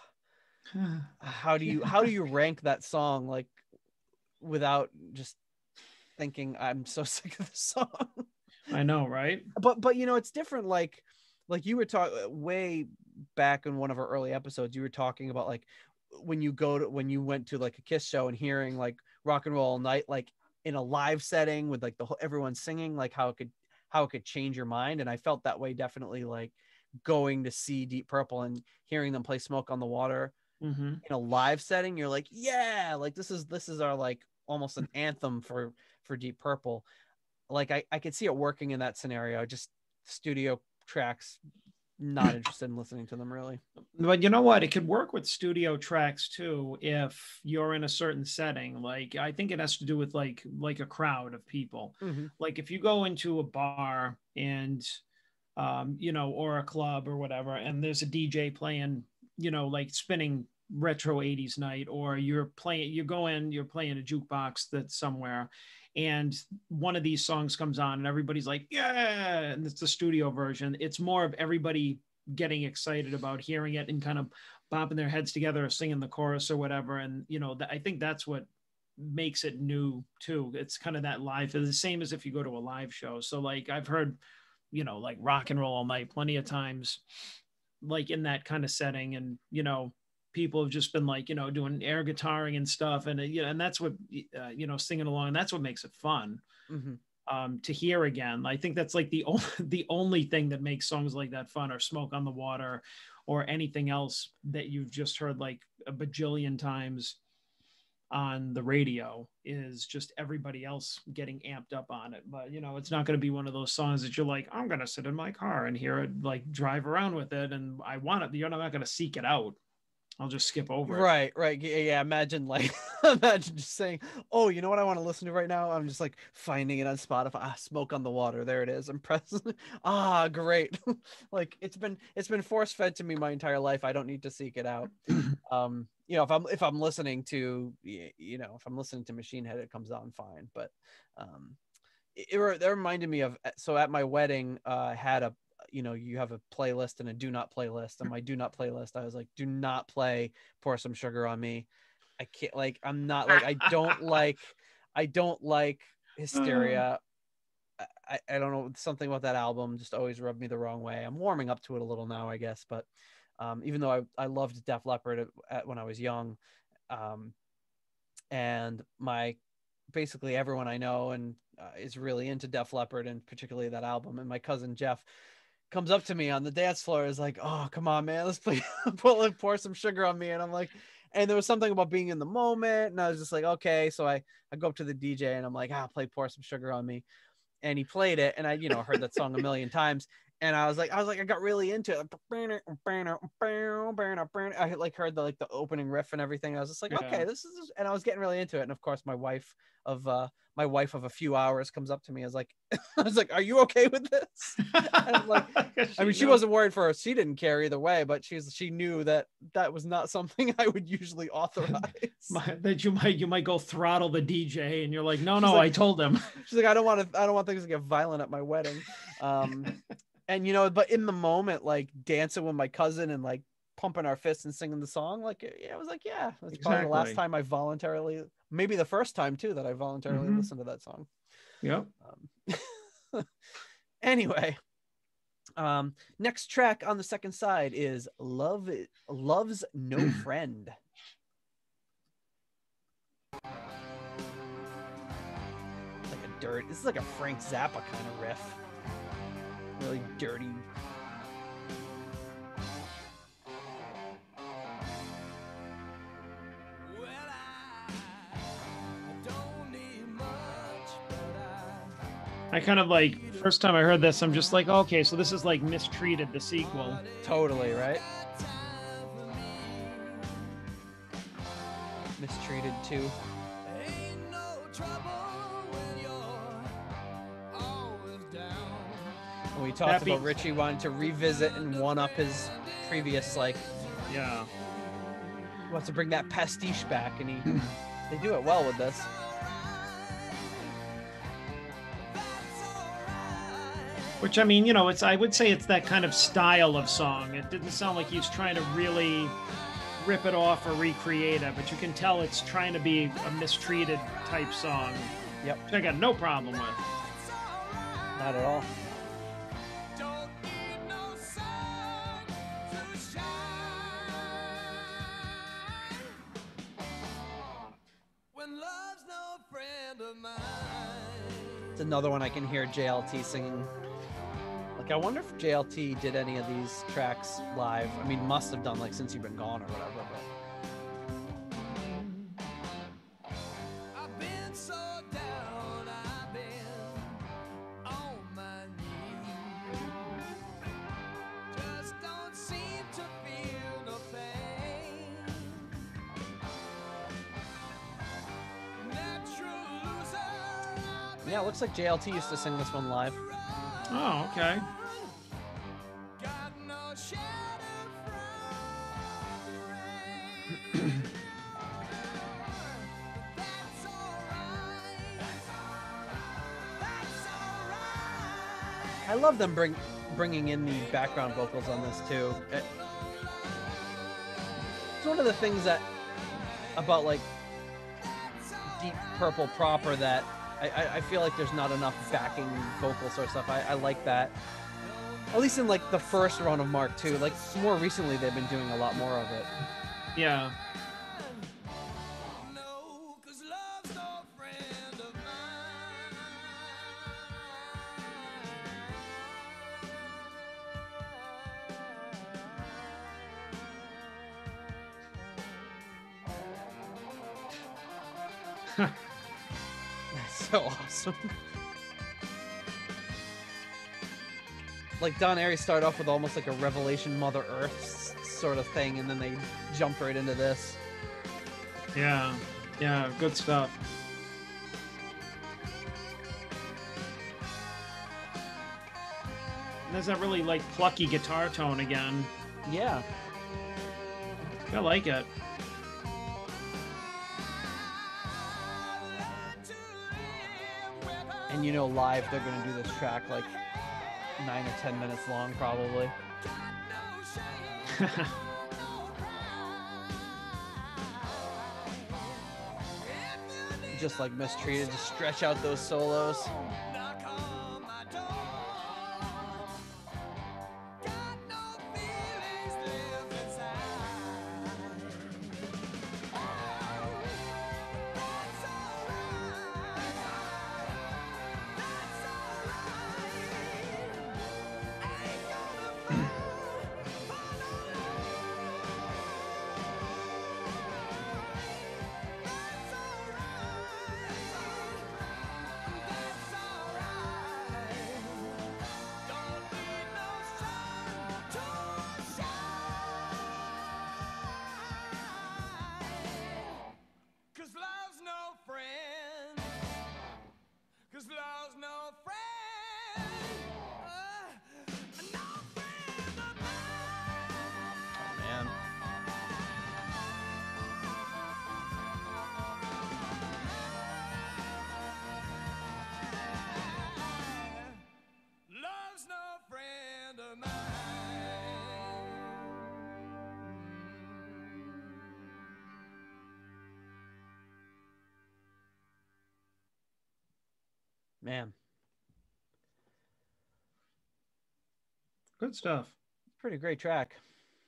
how do you how do you rank that song like without just thinking I'm so sick of the song? I know, right? But but you know, it's different. Like like you were talking way back in one of our early episodes, you were talking about like when you go to when you went to like a Kiss show and hearing like rock and roll all night, like in a live setting with like the whole everyone singing, like how it could how it could change your mind. And I felt that way definitely like going to see Deep Purple and hearing them play Smoke on the Water Mm-hmm. in a live setting. You're like, yeah, like this is this is our like almost an anthem for for Deep Purple. Like I, I could see it working in that scenario. Just studio tracks, not interested in listening to them really. But you know what? It could work with studio tracks too if you're in a certain setting. Like I think it has to do with like like a crowd of people. Mm-hmm. Like if you go into a bar and um, you know, or a club or whatever, and there's a D J playing, you know, like spinning retro eighties night, or you're playing, you go in, you're playing a jukebox that's somewhere, and one of these songs comes on and everybody's like, yeah, and it's the studio version. It's more of everybody getting excited about hearing it and kind of bopping their heads together or singing the chorus or whatever. And, you know, th- I think that's what makes it new too. It's kind of that live, it's the same as if you go to a live show. So like I've heard, you know, like rock and roll all night plenty of times, like in that kind of setting. And, you know, people have just been like, you know, doing air guitaring and stuff. And, uh, you know, and that's what, uh, you know, singing along, and that's what makes it fun. Mm-hmm. Um, to hear again. I think that's like the only, the only thing that makes songs like that fun, or Smoke on the Water, or anything else that you've just heard like a bajillion times on the radio, is just everybody else getting amped up on it. But you know, it's not going to be one of those songs that you're like, I'm going to sit in my car and hear it, like drive around with it, and I want it. You're not going to seek it out. I'll just skip over it. Right, right. Yeah, yeah. Imagine like imagine just saying, oh, you know what I want to listen to right now? I'm just like finding it on Spotify. Ah, Smoke on the Water. There it is. I'm pressing. Ah, great. Like it's been it's been force fed to me my entire life. I don't need to seek it out. Um, you know, if I'm if I'm listening to you know, if I'm listening to Machine Head, it comes on fine. But um it, it, that reminded me of, so at my wedding, uh, I had a, you know, you have a playlist and a do not playlist. And my do not playlist, I was like, do not play Pour Some Sugar on Me. I can't, like, I'm not like, I don't like, I don't like Hysteria. I, I don't know, something about that album just always rubbed me the wrong way. I'm warming up to it a little now, I guess. But um, even though I, I loved Def Leppard at, at, when I was young, um, and my, basically everyone I know and uh, is really into Def Leppard, and particularly that album. And my cousin Jeff comes up to me on the dance floor, is like, oh, come on, man, let's play pour, pour some sugar on me. And I'm like, and there was something about being in the moment, and I was just like, okay. So I, I go up to the D J and I'm like, ah, play Pour Some Sugar on Me. And he played it, and I, you know, heard that song a million times. and I was like, I was like, I got really into it. I like heard the like the opening riff and everything. I was just like, Yeah. okay, this is, and I was getting really into it. And of course, my wife of uh, my wife of a few hours comes up to me. I was like, I was like, are you okay with this? And I'm like, I mean, she knows. wasn't worried for her. She didn't care either way, but she's she knew that that was not something I would usually authorize. My, that you might you might go throttle the D J, and you're like, no, She's no, like, I told him. She's like, I don't want to, I don't want things to get violent at my wedding. Um, and you know, but in the moment, like dancing with my cousin and like pumping our fists and singing the song, like yeah, I was like, yeah, that's exactly. Probably the last time I voluntarily, maybe the first time too, that I voluntarily mm-hmm. listened to that song. Yep. Um, anyway, um, next track on the second side is "Love Love's No Friend." Like a dirt. This is like a Frank Zappa kind of riff. Really dirty. I kind of like, first time I heard this, I'm just like, okay, so this is like Mistreated, the sequel. Totally, right? Mistreated too. And we talked about Ritchie wanting to revisit and one up his previous, like, yeah, wants to bring that pastiche back, and he they do it well with this. Which, I mean, you know, it's, I would say it's that kind of style of song. It didn't sound like he was trying to really rip it off or recreate it, but you can tell it's trying to be a Mistreated type song. Yep. Which I got no problem with. Not at all. It's another one I can hear J L T singing. Like, I wonder if J L T did any of these tracks live. I mean, must have done, like, Since You've Been Gone or whatever, but... Yeah, it looks like J L T used to sing this one live. Oh, okay. I love them bring bringing in the background vocals on this too. It, it's one of the things that about like Deep Purple proper that I, I feel like there's not enough backing vocal sort of stuff. I, I like that. At least in like the first run of Mark two. Like more recently they've been doing a lot more of it. Yeah. That's so awesome. Like Don Airey started off with almost like a Revelation Mother Earth sort of thing, and then they jump right into this. Yeah, yeah, good stuff. And there's that really like plucky guitar tone again. Yeah. I like it. And you know, live they're gonna do this track like nine or ten minutes long, probably. Just like Mistreated, just stretch out those solos. Man, Good stuff. pretty great track.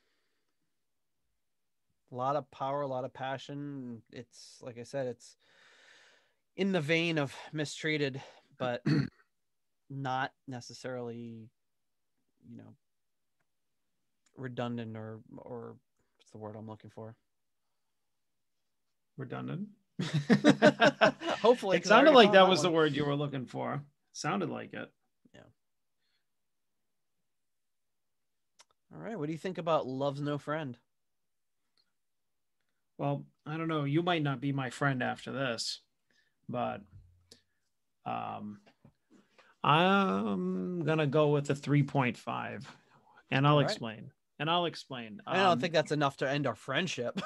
A lot of power, a lot of passion. It's like I said, it's in the vein of Mistreated, but not necessarily, you know, redundant or or what's the word I'm looking for? Redundant. Hopefully, It sounded I like found that that was one. the word you were looking for. Sounded like it. Yeah. All right. What do you think about Love's No Friend? Well, I don't know. You might not be my friend after this, but um, I'm gonna go with a three point five, and I'll All right. explain. And I'll explain. I don't Um, think that's enough to end our friendship.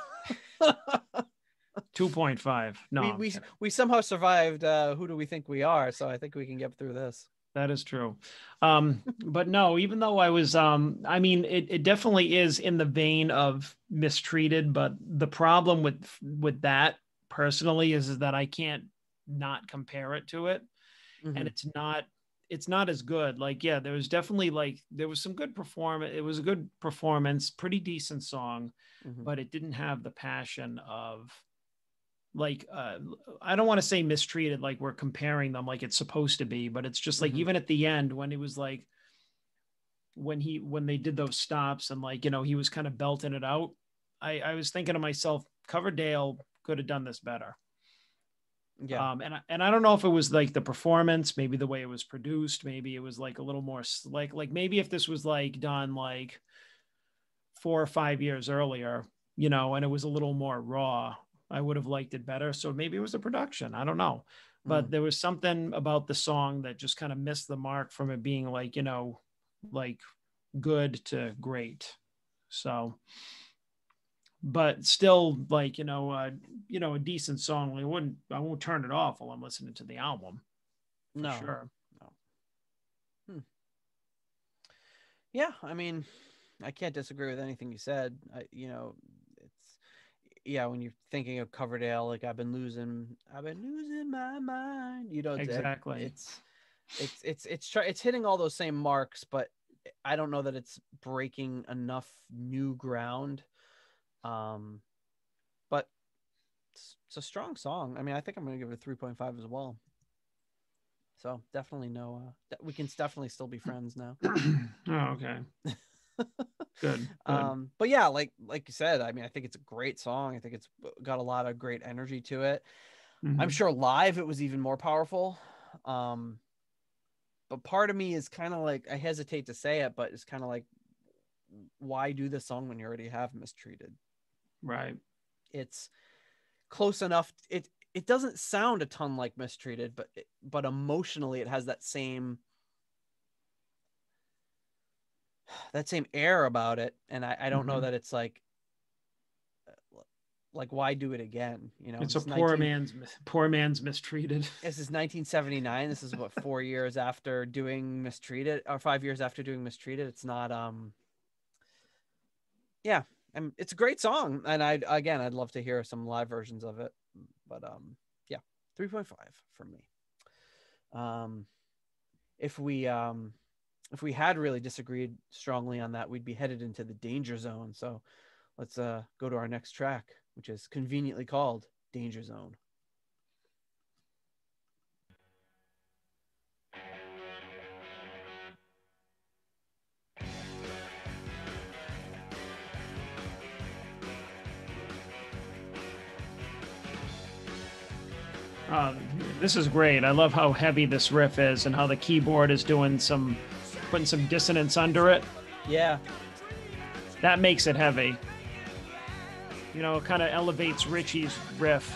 two point five. No, we I'm we kidding. we somehow survived. Uh, who do we think we are? So I think we can get through this. That is true. Um, but no, even though I was, um, I mean, it, it definitely is in the vein of Mistreated, but the problem with with that personally is, is that I can't not compare it to it. Mm-hmm. And it's not it's not as good. Like, yeah, there was definitely like there was some good performance. It was a good performance, pretty decent song, Mm-hmm. but it didn't have the passion of like uh I don't want to say Mistreated, like we're comparing them like it's supposed to be, but it's just like Mm-hmm. even at the end when it was like when he when they did those stops and like, you know, he was kind of belting it out. I I was thinking to myself, Coverdale could have done this better. Yeah. Um, and I, and I don't know if it was like the performance, maybe the way it was produced, maybe it was like a little more like like maybe if this was like done like four or five years earlier, you know, and it was a little more raw, I would have liked it better. So maybe it was the production. I don't know. But Mm. there was something about the song that just kind of missed the mark from it being like, you know, like good to great. So, but still like, you know, uh, you know, a decent song. I wouldn't, I won't turn it off while I'm listening to the album for No. sure. No. Hmm. Yeah. I mean, I can't disagree with anything you said. I, you know, it's yeah. When you're thinking of Coverdale, like I've been losing, I've been losing my mind. You know, it's Exactly. it's it's it's it's try, it's hitting all those same marks, but I don't know that it's breaking enough new ground. Um, but it's, it's a strong song. I mean, I think I'm going to give it a three point five as well. So definitely no, uh, we can definitely still be friends now. Oh, okay. Good. Good. Um, but yeah, like like you said, I mean, I think it's a great song. I think it's got a lot of great energy to it. Mm-hmm. I'm sure live it was even more powerful. Um, but part of me is kind of like, I hesitate to say it, but it's kind of like, why do this song when you already have Mistreated? Right. It's close enough. It it doesn't sound a ton like Mistreated, but but emotionally it has that same that same air about it. And I, I don't mm-hmm. know that it's like like why do it again? You know, it's a poor nineteen man's poor man's Mistreated. This is nineteen seventy-nine. This is what four years after doing Mistreated, or five years after doing Mistreated. It's not um yeah, and it's a great song, and I again I'd love to hear some live versions of it, but um yeah, three point five for me. Um if we um if we had really disagreed strongly on that, we'd be headed into the danger zone. So let's uh go to our next track, which is conveniently called Danger Zone. Uh, this is great. I love how heavy this riff is and how the keyboard is doing some, putting some dissonance under it. Yeah. That makes it heavy. You know, it kind of elevates Ritchie's riff.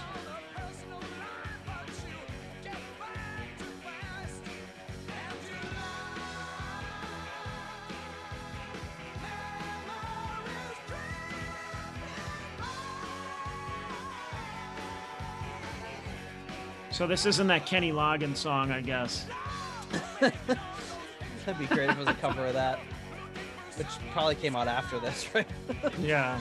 So this isn't that Kenny Loggins song, I guess. That'd be great if it was a cover of that, which probably came out after this, right? Yeah.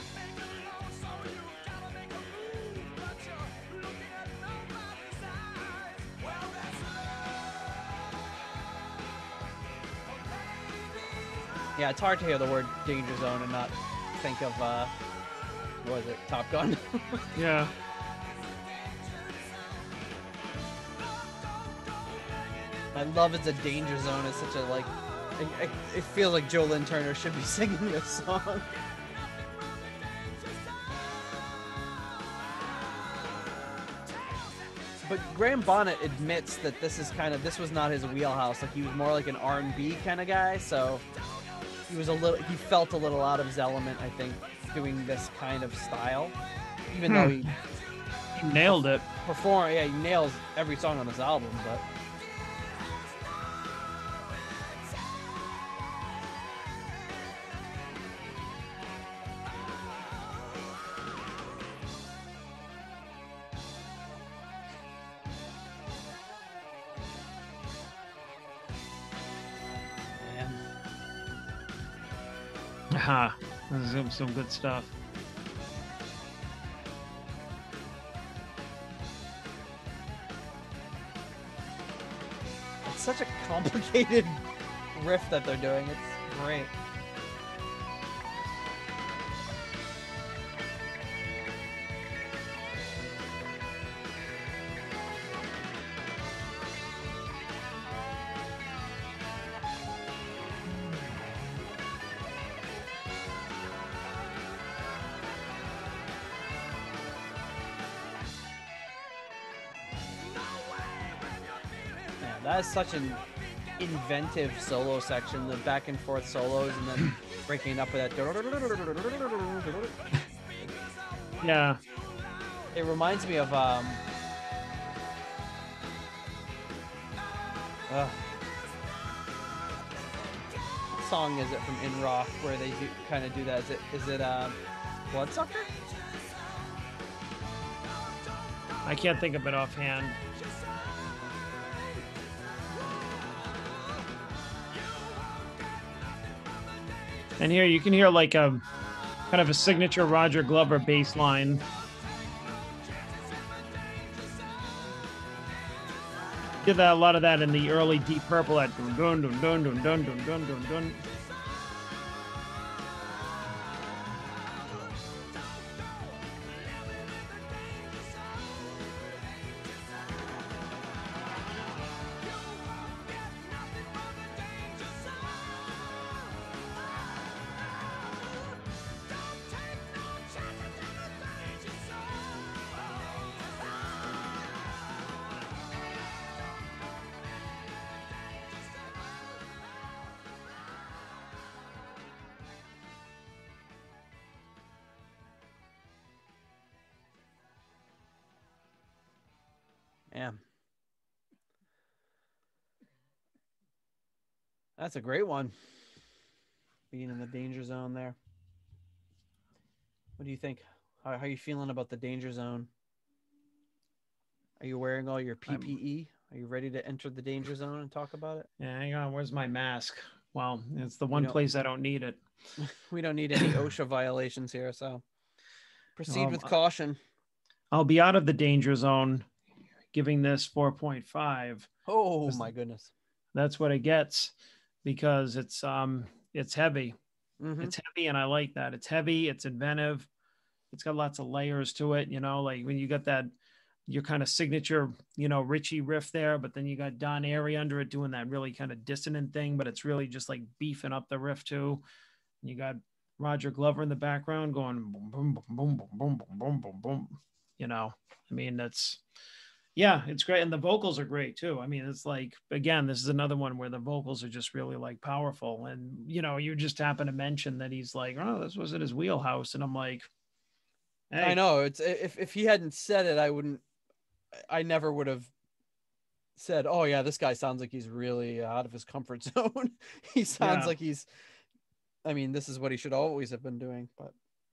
Yeah, it's hard to hear the word danger zone and not think of uh, what was it, Top Gun? Yeah. I love it's a danger zone. It's such a like, it, it feels like Joe Lynn Turner should be singing this song. But Graham Bonnet admits that this is kind of, this was not his wheelhouse. Like he was more like an R and B kind of guy. So he was a little, he felt a little out of his element, I think, doing this kind of style. Even hmm. though he, he nailed it. Perform, yeah, he nails every song on this album, but. Aha, this is some good stuff. It's such a complicated riff that they're doing. It's great. That's such an inventive solo section, the back and forth solos and then breaking it up with that. Yeah. It reminds me of um uh, what song is it from In Rock where they do kind of do that? Is it is it um Bloodsucker? I can't think of it offhand. And here you can hear like a kind of a signature Roger Glover bass line. Did that a lot of that in the early Deep Purple at dun dun dun dun dun dun dun dun dun dun. Yeah. That's a great one. Being in the danger zone there. What do you think? How, how are you feeling about the danger zone? Are you wearing all your P P E? I'm... Are you ready to enter the danger zone and talk about it? Yeah, hang on. Where's my mask? Well, it's the one place I don't need it. We don't need any OSHA violations here, so proceed um, with caution. I'll be out of the danger zone, giving this four point five. Oh my goodness. That's what it gets because it's um it's heavy. Mm-hmm. It's heavy and I like that. It's heavy, it's inventive. It's got lots of layers to it, you know, like when you got that your kind of signature, you know, Ritchie riff there, but then you got Don Airey under it doing that really kind of dissonant thing, but it's really just like beefing up the riff too. And you got Roger Glover in the background going boom, boom, boom, boom, boom, boom, boom, boom, boom, boom. You know, I mean, that's, yeah, it's great. And the vocals are great too. I mean, it's like, again, this is another one where the vocals are just really like powerful. And, you know, you just happen to mention that he's like, oh, this was in his wheelhouse. And I'm like, hey. I know it's, if, if he hadn't said it, I wouldn't, I never would have said, oh yeah, this guy sounds like he's really out of his comfort zone. He sounds yeah. like he's, I mean, this is what he should always have been doing, but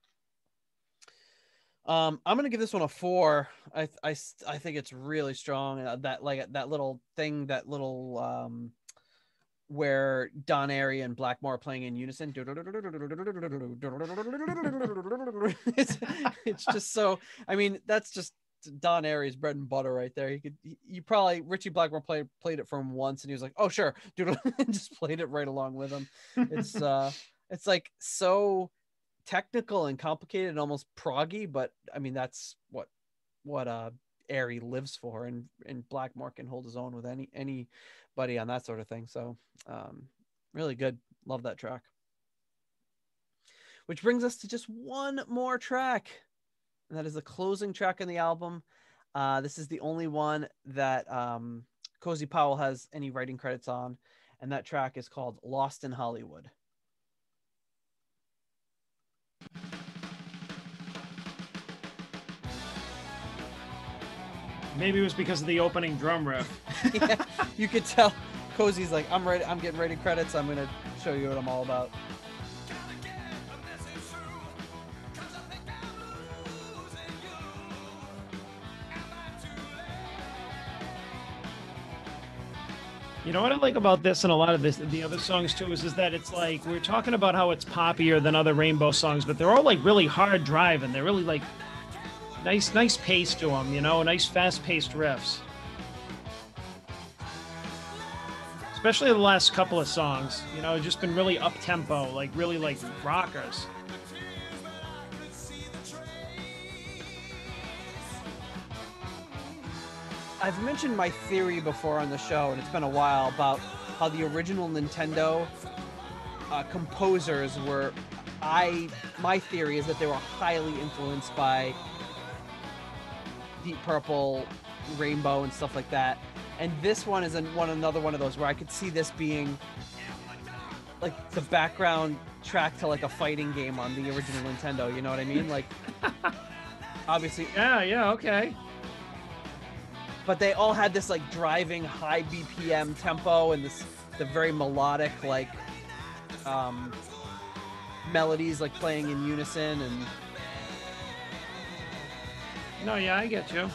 um, I'm going to give this one a four. I, I, I think it's really strong. That like that little thing, that little, um, where Don Airey and Blackmore are playing in unison. it's, it's just so, I mean, that's just, Don Airey's bread and butter right there. He could, he, you probably Ritchie Blackmore played played it for him once, and he was like, "Oh sure, dude," and just played it right along with him. It's uh, it's like so technical and complicated and almost proggy, but I mean that's what what uh Airey lives for, and and Blackmore can hold his own with any anybody on that sort of thing. So um, really good. Love that track. Which brings us to just one more track. And that is the closing track on the album. Uh, this is the only one that um, Cozy Powell has any writing credits on, and that track is called Lost in Hollywood. Maybe it was because of the opening drum riff. Yeah, you could tell Cozy's like, I'm ready. I'm getting writing credits. I'm going to show you what I'm all about. You know what I like about this and a lot of this, the other songs too, is, is that it's like, we're talking about how it's poppier than other Rainbow songs, but they're all like really hard driving. They're really like nice, nice pace to them, you know, nice fast paced riffs. Especially the last couple of songs, you know, just been really up tempo, like really like rockers. I've mentioned my theory before on the show, and it's been a while, about how the original Nintendo uh, composers were, I, my theory is that they were highly influenced by Deep Purple, Rainbow, and stuff like that. And this one is one another one of those where I could see this being like the background track to like a fighting game on the original Nintendo. You know what I mean? Like, obviously. Yeah, yeah, okay. But they all had this like driving high B P M tempo and this the very melodic like um, melodies like playing in unison. And no, yeah, I get you.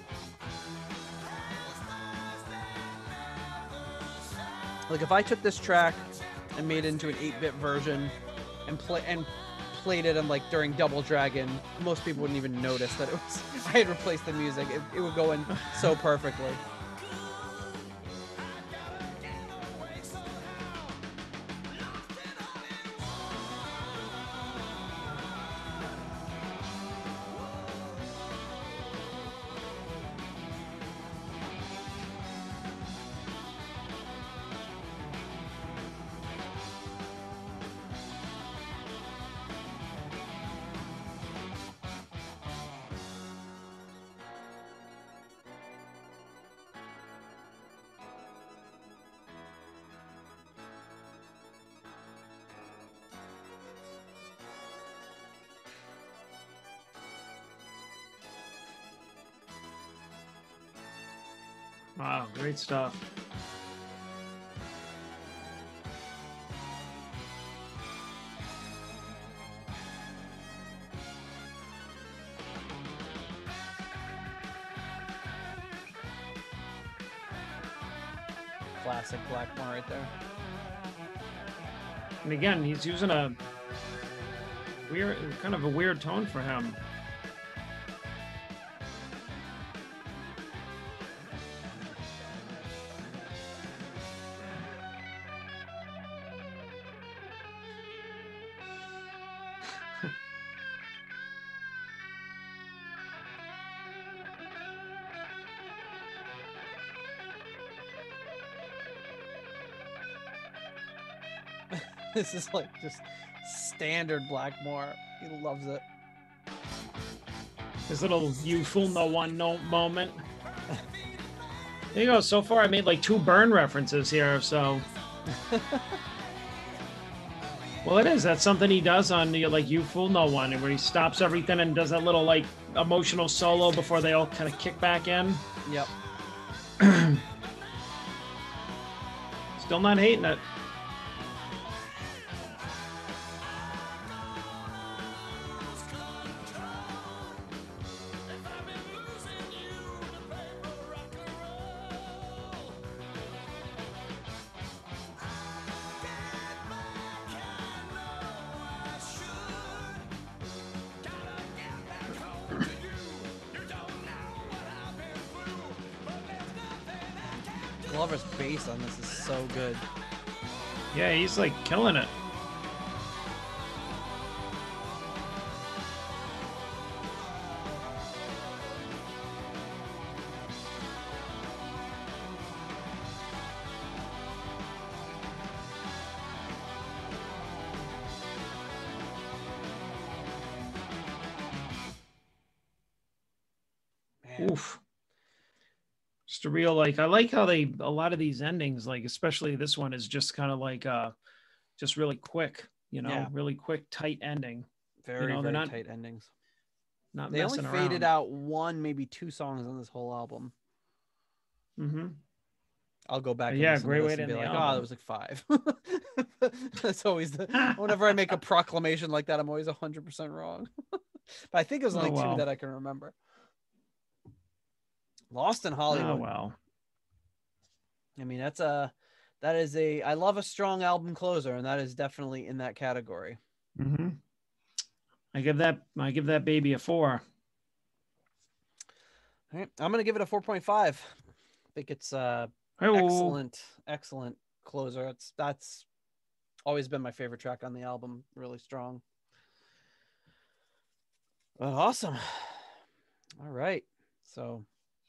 Like if I took this track and made it into an eight-bit version and play and played it on like during Double Dragon, most people wouldn't even notice that it was I had replaced the music. It, it would go in so perfectly. Wow, great stuff. Classic Blackmore right there. And again, he's using a weird, kind of a weird tone for him. This is like just standard Blackmore. He loves it. His little "you fool no one" no moment. There you go. So far, I made like two Burn references here. So, well, it is. That's something he does on the like "You Fool No One," where he stops everything and does that little like emotional solo before they all kind of kick back in. Yep. Still not hating it. Glover's bass on this is so good. Yeah, he's like killing it. Man. Oof. Just a real, like, I like how they, a lot of these endings, like, especially this one is just kind of like, uh, just really quick, you know, Yeah. really quick, tight ending. Very, you know, very they're not, tight endings. not They only messing faded around. out one, maybe two songs on this whole album. Mm-hmm. I'll go back and Yeah, listen to great way this to and be end the like, oh, album. there was like five. That's always the, whenever I make a proclamation like that, I'm always one hundred percent wrong. But I think it was only Oh, two well. that I can remember. Lost in Hollywood. Oh, well. I mean, that's a, that is a, I love a strong album closer, and that is definitely in that category. Mm-hmm. I give that, I give that baby a four. All right. I'm going to give it a four point five. I think it's uh Hey-o. excellent, excellent closer. It's, that's always been my favorite track on the album. Really strong. But awesome. All right. So,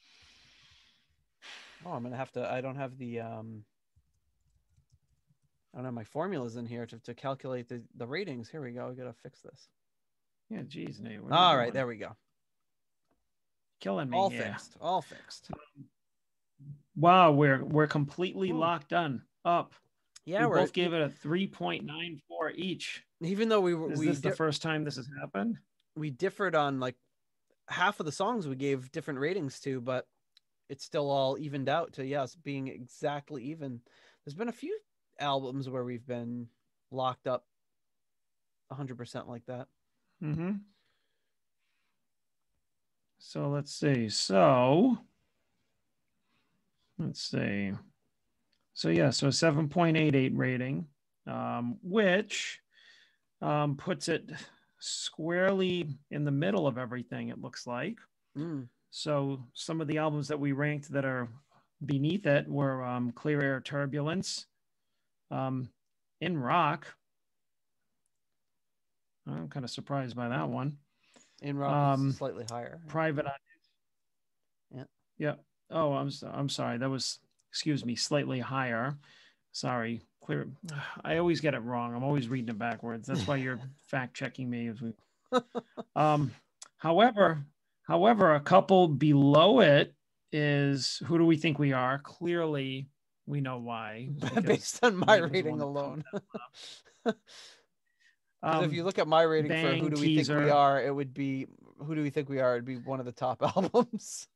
oh, I'm going to have to, I don't have the, um, I don't have my formulas in here to, to calculate the, the ratings. Here we go. We got to fix this. Yeah, geez, Nate. What All are you right. doing? There we go. Killing me All here. fixed. All fixed. Wow, we're we're completely Ooh. locked on up. Yeah, we we're both gave it a three point nine four each. Even though we were, is we this di- the first time this has happened? We differed on like half of the songs we gave different ratings to, but it's still all evened out to yes being exactly even. There's been a few albums where we've been locked up one hundred percent like that. Mm-hmm. So let's see. So let's see. So yeah, so seven point eight eight rating, um, which um, puts it squarely in the middle of everything, it looks like. Mm. So some of the albums that we ranked that are beneath it were um, Clear Air Turbulence, um, In Rock. I'm kind of surprised by that one. In Rock um, is slightly higher. Private. Yeah. Yeah. Oh, I'm I'm sorry. That was, excuse me, slightly higher. Sorry. Clear. I always get it wrong. I'm always reading it backwards. That's why you're fact checking me as we. Um, however, however, a couple below it is Who Do We Think We Are? Clearly, we know why. Based on my rating alone. Because um, if you look at my rating for Who Do We Think We Are, it would be Who Do We Think We Are? It'd be one of the top albums.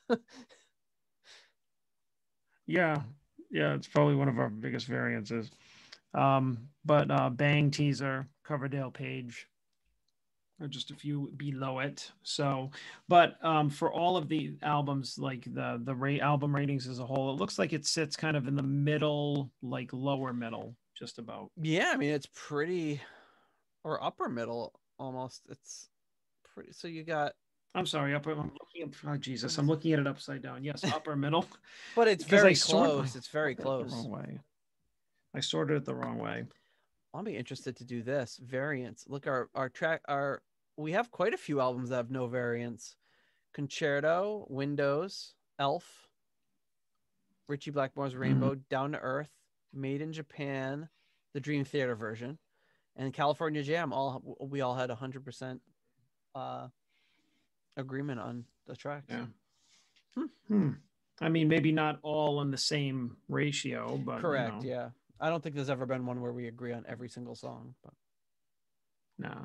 Yeah, yeah, it's probably one of our biggest variances. Um, but uh, Bang, Teaser, Coverdale, Page are just a few below it. So, but um, for all of the albums, like the the rate album ratings as a whole, it looks like it sits kind of in the middle, like lower middle, just about. Yeah, I mean it's pretty, or upper middle almost. It's pretty. So you got. I'm sorry, upper. I'm looking at. Oh Jesus, I'm looking at it upside down. Yes, upper middle. But it's very I close. Sort, it's very close. The wrong way. I sorted it the wrong way. I'll be interested to do this variants. Look, our our track, our we have quite a few albums that have no variants. Concerto, Windows, Elf, Ritchie Blackmore's Rainbow, mm. Down to Earth, Made in Japan, the Dream Theater version, and California Jam. All we all had a hundred percent agreement on the tracks. Yeah. Hmm. Hmm. I mean, maybe not all in the same ratio, but correct. You know. Yeah, I don't think there's ever been one where we agree on every single song. But no.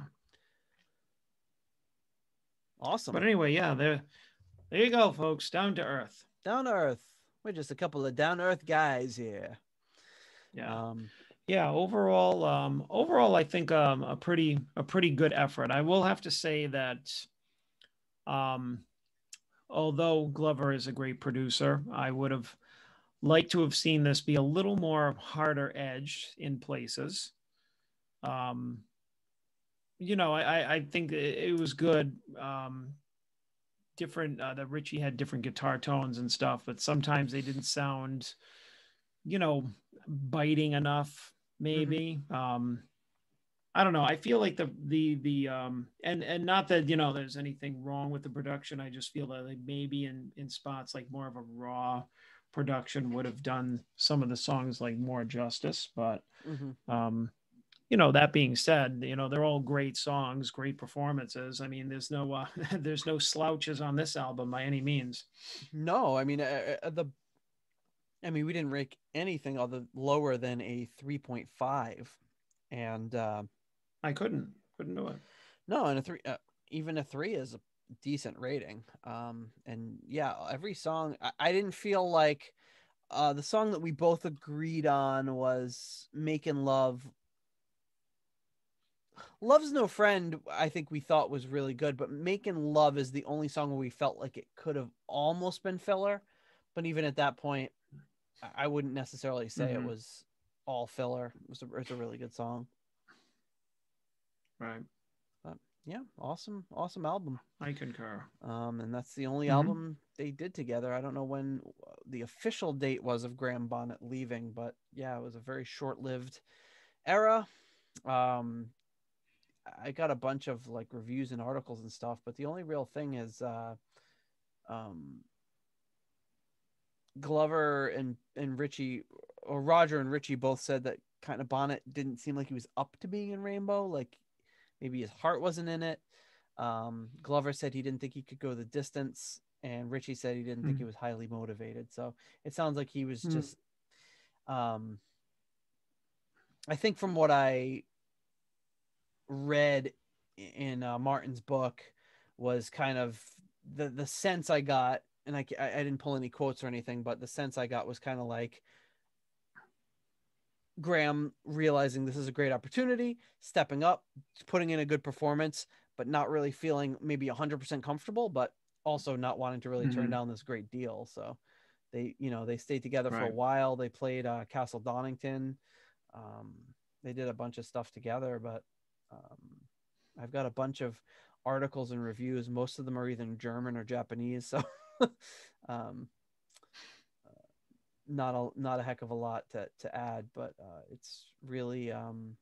Awesome. But anyway, yeah, there, there you go, folks. Down to earth. Down to earth. We're just a couple of down to earth guys here. Yeah. Um, yeah. Overall, um, overall, I think um, a pretty a pretty good effort. I will have to say that, um, although Glover is a great producer, I would have liked to have seen this be a little more harder edged in places. Um, you know, I I think it was good. Um, different uh, that Ritchie had different guitar tones and stuff, but sometimes they didn't sound you know, biting enough, maybe. Mm-hmm. Um, I don't know. I feel like the, the, the, um, and, and not that, you know, there's anything wrong with the production. I just feel that like maybe in, in spots, like more of a raw production would have done some of the songs like more justice, but, mm-hmm. um, you know, that being said, you know, they're all great songs, great performances. I mean, there's no, uh, there's no slouches on this album by any means. No, I mean, uh, the, I mean, we didn't rank anything other lower than a three point five, and, uh, I couldn't, couldn't do it. No, and a three, uh, even a three is a decent rating. Um, and yeah, every song, I, I didn't feel like, uh, the song that we both agreed on was Making Love. Love's No Friend, I think we thought was really good, but Making Love is the only song where we felt like it could have almost been filler. But even at that point, I wouldn't necessarily say mm-hmm. it was all filler. It was a, it's a really good song. Right. But yeah, awesome, awesome album. I concur. Um, and that's the only mm-hmm. album they did together. I don't know when the official date was of Graham Bonnet leaving, but yeah, it was a very short-lived era. Um, I got a bunch of like reviews and articles and stuff, but the only real thing is, uh, um, Glover and, and Ritchie, or Roger and Ritchie both said that kind of Bonnet didn't seem like he was up to being in Rainbow. Like maybe his heart wasn't in it. Um, Glover said he didn't think he could go the distance, and Ritchie said he didn't mm. think he was highly motivated. So it sounds like he was mm. just, um, I think from what I read in uh, Martin's book was kind of the, the sense I got, and I, I didn't pull any quotes or anything, but the sense I got was kind of like Graham realizing this is a great opportunity, stepping up, putting in a good performance, but not really feeling maybe one hundred percent comfortable, but also not wanting to really mm-hmm. turn down this great deal. So they, you know, they stayed together right. for a while. They played uh, Castle Donington. Um, they did a bunch of stuff together, but um, I've got a bunch of articles and reviews. Most of them are either in German or Japanese. So um, uh, not a, not a heck of a lot to, to add, but uh, it's really um,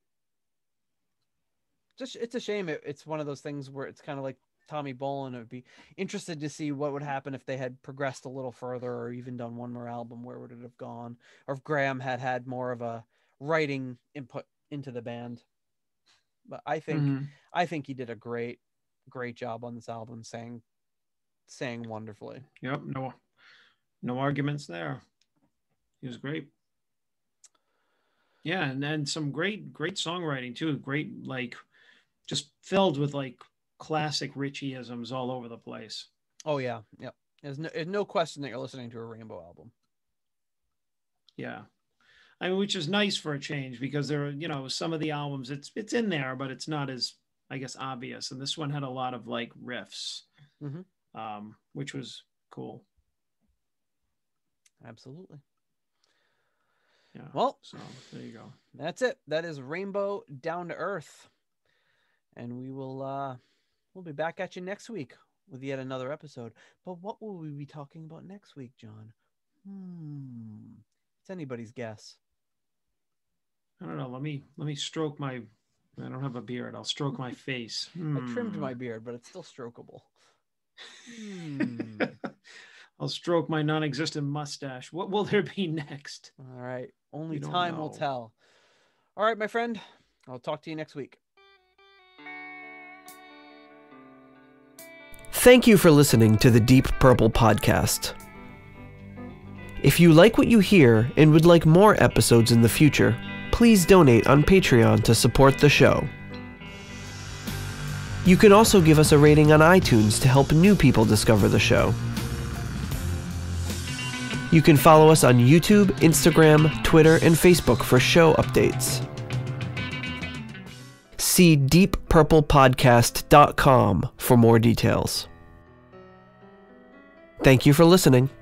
just, it's a shame. It, it's one of those things where it's kind of like Tommy Bolin. It would be interested to see what would happen if they had progressed a little further or even done one more album. Where would it have gone? Or if Graham had had more of a writing input into the band. But I think, mm-hmm. I think he did a great, great job on this album, sang, sang wonderfully. Yep. No, no arguments there. He was great. Yeah. And then some great, great songwriting too. Great, like just filled with like classic Ritchie-isms all over the place. Oh yeah. Yep. There's no, there's no question that you're listening to a Rainbow album. Yeah. I mean, which is nice for a change because there are, you know, some of the albums it's, it's in there, but it's not as, I guess, obvious. And this one had a lot of like riffs, mm-hmm. um, which was cool. Absolutely. Yeah. Well, so there you go. That's it. That is Rainbow Down to Earth. And we will, uh, we'll be back at you next week with yet another episode. But what will we be talking about next week, John? Hmm. It's anybody's guess. I don't know. Let me, let me stroke my, I don't have a beard. I'll stroke my face. Hmm. I trimmed my beard, but it's still strokeable. Hmm. I'll stroke my non-existent mustache. What will there be next? All right. Only time will tell. All right, my friend. I'll talk to you next week. Thank you for listening to the Deep Purple Podcast. If you like what you hear and would like more episodes in the future, please donate on Patreon to support the show. You can also give us a rating on iTunes to help new people discover the show. You can follow us on YouTube, Instagram, Twitter, and Facebook for show updates. See deep purple podcast dot com for more details. Thank you for listening.